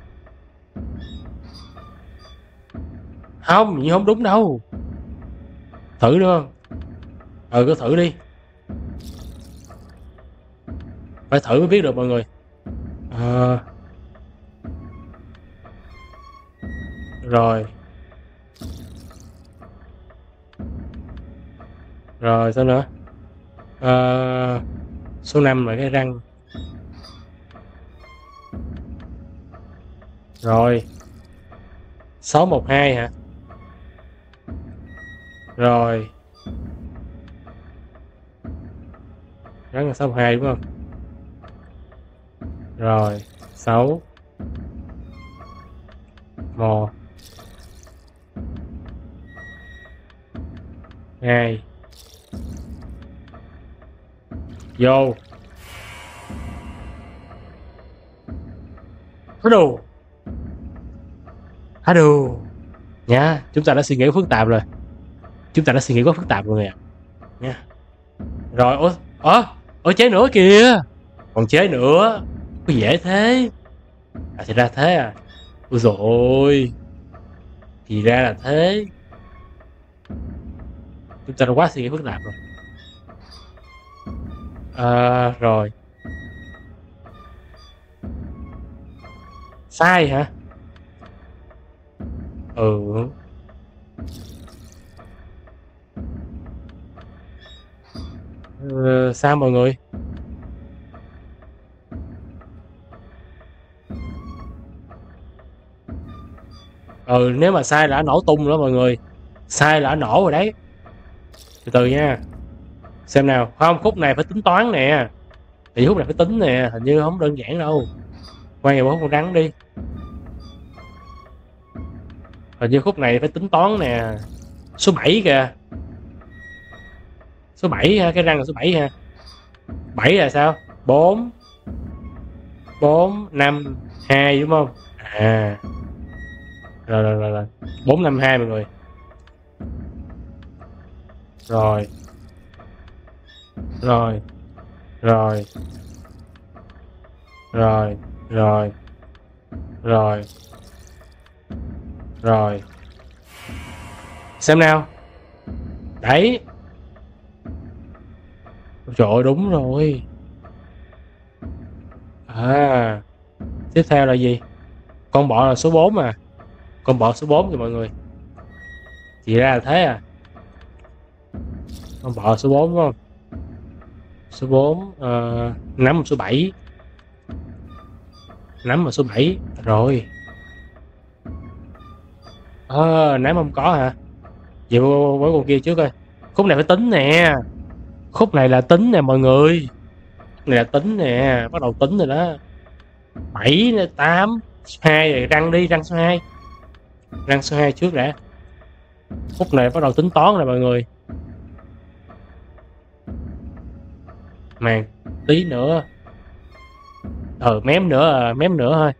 không, như không đúng đâu. Thử được không? Ừ, cứ thử đi. Phải thử mới biết được mọi người. Ờ, rồi. Rồi sao nữa? Ờ, số 5 là cái răng. Rồi, 612 hả? Rồi, răng là 612 đúng không? Rồi, 6 1 2 vô. Há đù, há đù. Nha, chúng ta đã suy nghĩ phức tạp rồi. Chúng ta đã suy nghĩ quá phức tạp rồi nè. Nha. Rồi, ủa chế nữa kìa. Còn chế nữa. Có dễ thế. À thì ra thế à. Ôi dồi ôi. Thì ra là thế. Chúng ta đã quá suy nghĩ phức tạp rồi. Rồi. Sai hả? Ừ. Sao mọi người? Ừ, nếu mà sai là nổ tung đó mọi người. Sai là nổ rồi đấy. Từ từ nha. Xem nào. Không, khúc này phải tính toán nè. Thì khúc này phải tính nè. Hình như không đơn giản đâu. Quay vào con rắn đi. Hình như khúc này phải tính toán nè. Số 7 kìa. Số 7 ha, cái răng là số 7 ha. 7 là sao? 4 4 5 2 đúng không? À. Rồi 4 5 2 mọi người. Rồi. Rồi. Rồi. Rồi. Rồi. Rồi. Rồi. Xem nào. Đấy. Trời ơi, đúng rồi. À, tiếp theo là gì? Con bọ là số 4 à? Con bọ số 4 kìa mọi người. Thì ra là thế à? Con bọ là số 4 đúng không? Số 4, nắm là số 7. Nắm là số 7. Rồi. Nắm không có hả? Vậy với con kia trước coi. Khúc này phải tính nè. Khúc này là tính nè mọi người. Khúc này là tính nè. Bắt đầu tính rồi đó. 7, 8, 2 rồi răng đi, răng số 2. Răng số 2 trước đã. Khúc này bắt đầu tính toán rồi mọi người. Màn tí nữa. Mém nữa thôi.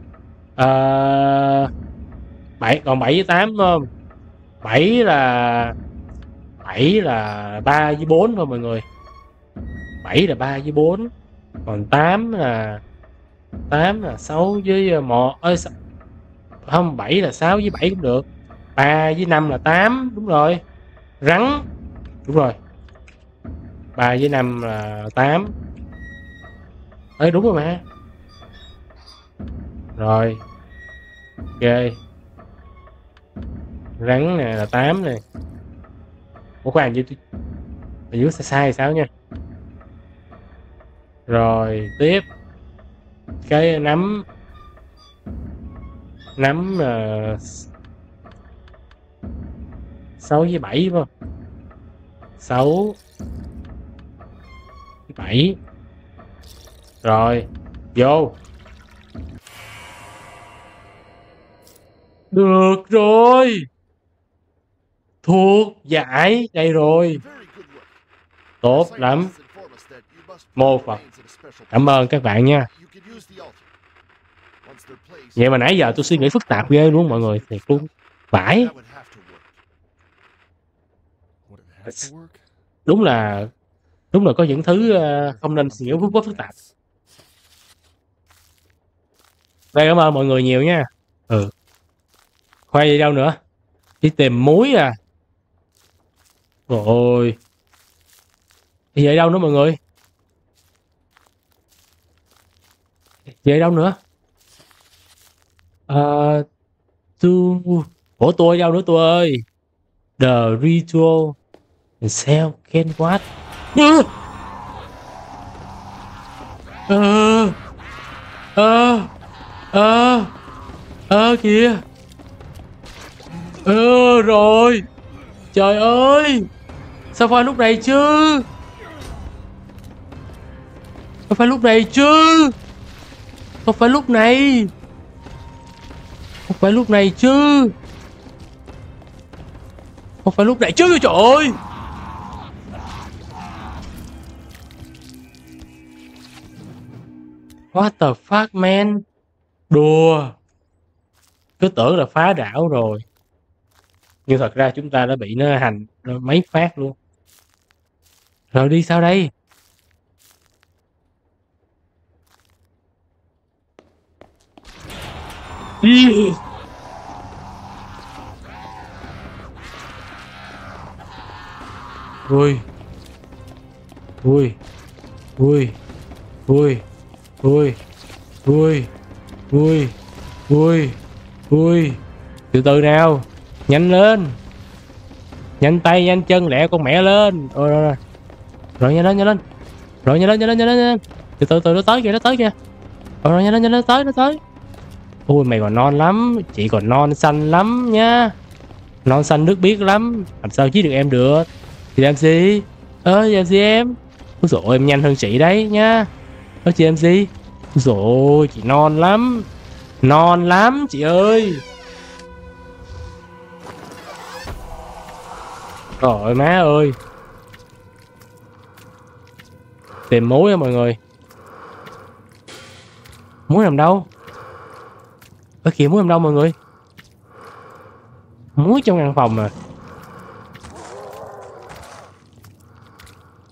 7, còn 7 với 8 đúng không? 7 là 3 với 4 thôi mọi người. 7 là 3 với 4. Còn 8 là 6 với 1. Không, 7 là 6 với 7 cũng được. 3 với 5 là 8, đúng rồi. Rắn. Đúng rồi. 3 với 5 là 8. Đúng rồi mà. Rồi. Ok. Rắn nè là 8 nè. Ủa khoan gì tôi dưới sai sao nha. Rồi tiếp. Cái nắm là 6 với 7 đúng không? 6 với 7. Rồi, vô. Được rồi. Thuộc giải đây rồi. Tốt lắm. Mô Phật. Cảm ơn các bạn nha. Vậy mà nãy giờ tôi suy nghĩ phức tạp ghê luôn mọi người. Thiệt luôn. Phải. Đúng là có những thứ không nên suy nghĩ quá phức tạp. Đây, cảm ơn mọi người nhiều nha. Khoai gì đâu nữa. Đi tìm muối à. Rồi. Thì vậy đâu nữa mọi người? Vậy đâu nữa? Ủa tôi đâu nữa tôi ơi? The ritual self can what? Kìa. Rồi. Trời ơi. Sao phải lúc này chứ? Không phải lúc này chứ. Không phải lúc này. Không phải lúc này chứ. Không phải lúc này chứ. Trời ơi. What the fuck man. Đùa. Cứ tưởng là phá đảo rồi. Nhưng thật ra chúng ta đã bị nó hành mấy phát luôn. Rồi đi sao đây? Đi. Ui. Ui. Ui. Ui. Ui. Ui. Ui. Ui. Ui. Từ từ nào. Nhanh lên. Nhanh tay nhanh chân lẹ con mẹ lên. Rồi nhanh lên nhanh lên. Rồi nhanh lên nhanh lên nhanh lên. Từ từ nó tới kìa. Rồi nhanh lên nó tới. Ui mày còn non lắm. Chị còn non xanh lắm nha. Non xanh nước biếc lắm. Làm sao chiếc được em được. Chị làm gì? Làm gì em? Ôi dồi em nhanh hơn chị đấy nha. Chị làm gì? Ôi dồi chị non lắm. Non lắm chị ơi. Trời má ơi. Tìm muối á mọi người. Muối nằm đâu? Ở kìa muối nằm đâu mọi người? Muối trong căn phòng mà.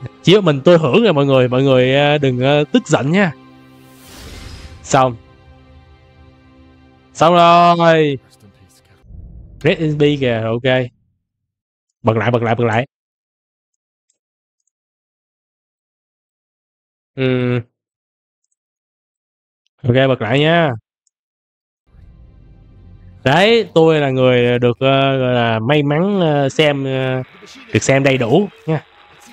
Chỉ có mình tôi hưởng rồi mọi người đừng tức giận nha. Xong rồi. Red in peace kìa, ok. Bật lại. Ok, bật lại nha. Đấy, tôi là người được gọi là may mắn được xem đầy đủ nha.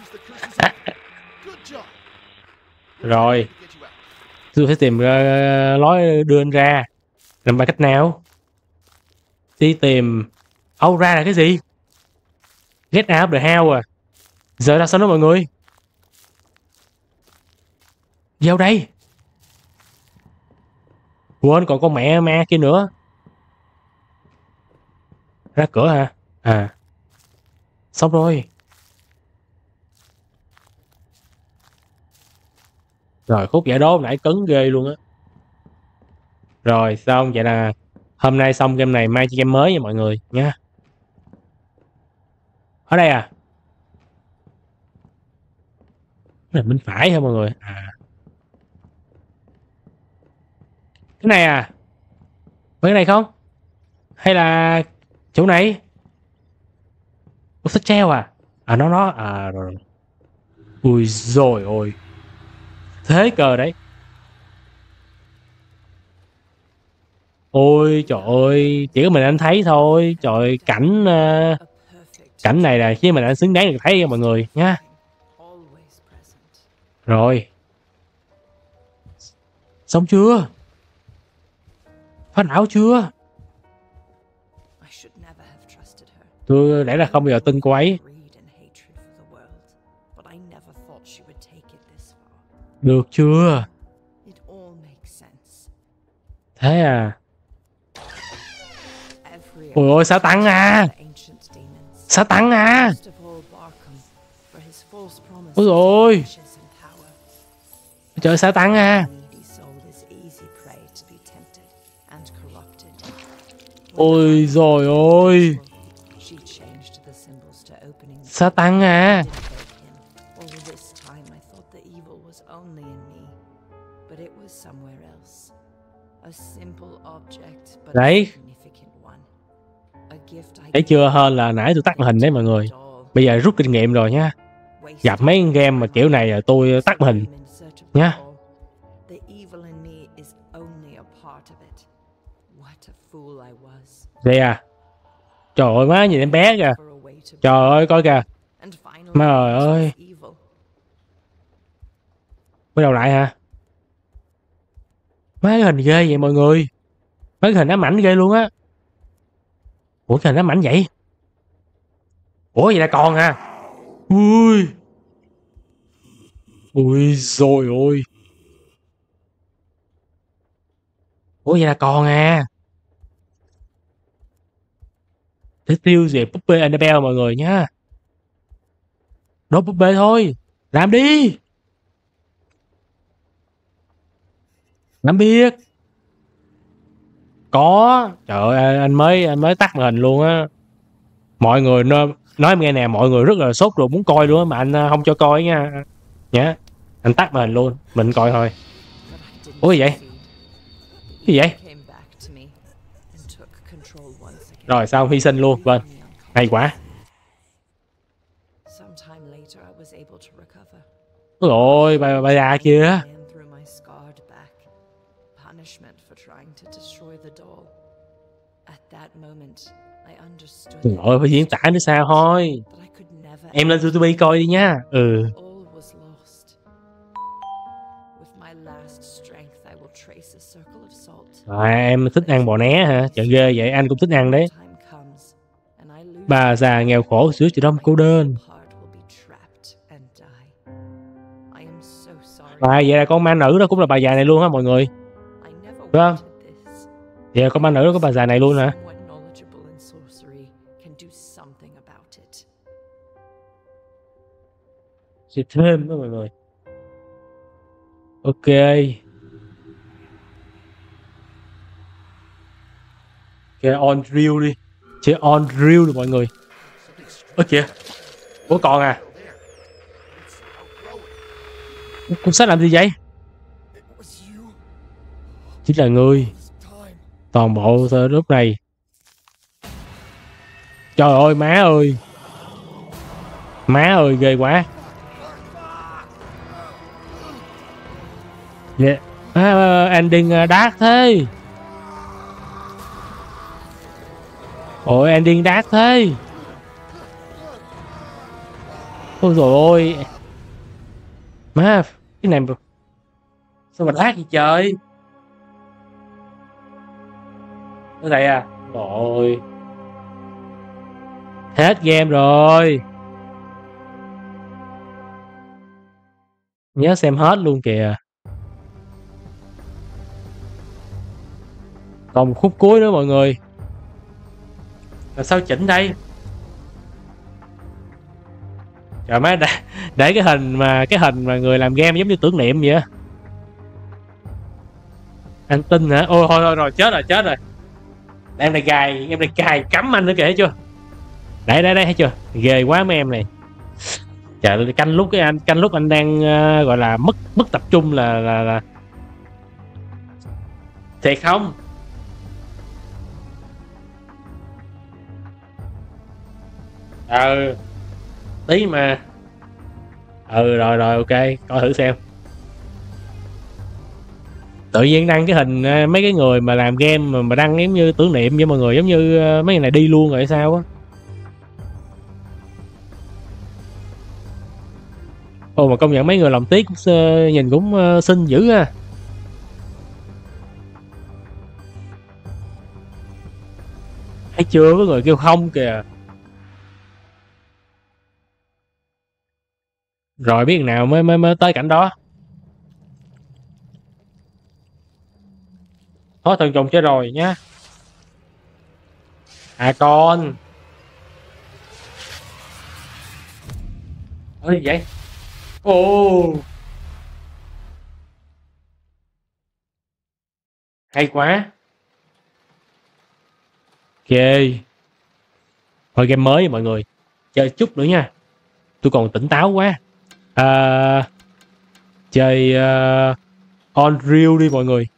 Rồi, tôi phải tìm lối đưa anh ra. Làm bằng cách nào? Đi tìm. Ra là cái gì? Get out the house à? Giờ ra sao đó mọi người? Vào đây. Quên còn con mẹ ma kia nữa. Ra cửa hả? À. Xong rồi. Rồi khúc giải đố nãy cấn ghê luôn á. Rồi xong, vậy là hôm nay xong game này, mai chơi game mới nha mọi người nha. Ở đây à? Cái này bên phải hả mọi người? À. Cái này à? Mấy cái này không? Hay là chỗ này? Có sách treo à? À nó à rồi. Ui rồi ôi. Thế cờ đấy. Ôi trời ơi, chỉ có mình anh thấy thôi. Trời, cảnh này là chứ mình anh xứng đáng được thấy mọi người nha. Rồi. Xong chưa? Phá não chưa? Tôi lẽ là không bao giờ tin cô ấy. Được chưa? Thế à? Ôi ôi, sao tăng à? Sao tăng à? Ôi ôi. Trời, sao tăng à? Ôi rồi ôi. Sao tăng à? Đấy. Thấy chưa, hơn là nãy tôi tắt màn hình đấy mọi người. Bây giờ rút kinh nghiệm rồi nha. Gặp mấy game mà kiểu này là tôi tắt màn hình nha. Đây à? Trời ơi, má nhìn em bé kìa. Trời ơi, coi kìa. Trời ơi. Bắt đầu lại hả? Mấy cái hình ghê vậy mọi người. Mấy cái hình ám ảnh ghê luôn á. Ủa, cái hình ám ảnh vậy? Ủa, vậy là còn à? Ui. Ui rồi ôi. Ủa, vậy là còn à? Để tiêu diệt búp bê Annabelle mọi người nhá. Đốt búp bê thôi. Làm đi. Làm biết. Có. Trời ơi, anh mới tắt màn hình luôn á. Mọi người nói em nghe nè, mọi người rất là sốt rồi muốn coi luôn á, mà anh không cho coi nha. Nhá. Anh tắt màn hình luôn, mình coi thôi. Ủa gì vậy? Cái gì vậy? Rồi xong, hy sinh luôn. Vâng. Hay quá. Ôi ôi, bà già kia. Trời ơi, phải diễn tả nữa sao thôi. Em lên YouTube coi đi nha. Ừ. À, em thích ăn bò né hả? Trời ghê vậy, anh cũng thích ăn đấy. Bà già nghèo khổ giữa trời đông cô đơn. Vậy là con ma nữ đó cũng là bà già này luôn hả mọi người? Đúng không? Vậy là con ma nữ đó có bà già này luôn hả? Sẽ thêm đó mọi người. Ok. Chơi on drill đi. Chơi on drill đi mọi người. Ơ kìa. Ủa còn à? Cuốn sách làm gì vậy? Chính là ngươi. Toàn bộ lúc này. Trời ơi má ơi. Má ơi ghê quá. Yeah. Ending dark thế. Ôi ending dark thế. Ôi dồi ôi. Má. Cái này sao mà dark vậy trời. Cái này à. Rồi. Hết game rồi. Nhớ xem hết luôn kìa. Còn một khúc cuối nữa mọi người. Là sao chỉnh đây? Trời má, để cái hình mà người làm game giống như tưởng niệm vậy á. Anh tin hả? Ôi thôi rồi chết rồi. Em này cài cắm anh nữa kìa, thấy chưa? Đây thấy chưa? Ghê quá mấy em này. Trời, canh lúc anh đang gọi là mất tập trung là thiệt không? Tí mà. Rồi ok, coi thử xem. Tự nhiên đăng cái hình mấy cái người mà làm game mà đăng giống như tưởng niệm với mọi người, giống như mấy người này đi luôn rồi sao á. Ồ mà công nhận mấy người làm tiếc nhìn cũng xinh dữ á. Thấy chưa, có người kêu không kìa. Rồi biết nào mới tới cảnh đó. Thôi thần trùng chơi rồi nhá. À con. Ơi vậy. Ồ. Hay quá. Ok. Thôi game mới mọi người. Chơi chút nữa nha. Tôi còn tỉnh táo quá. Chơi Unreal đi mọi người.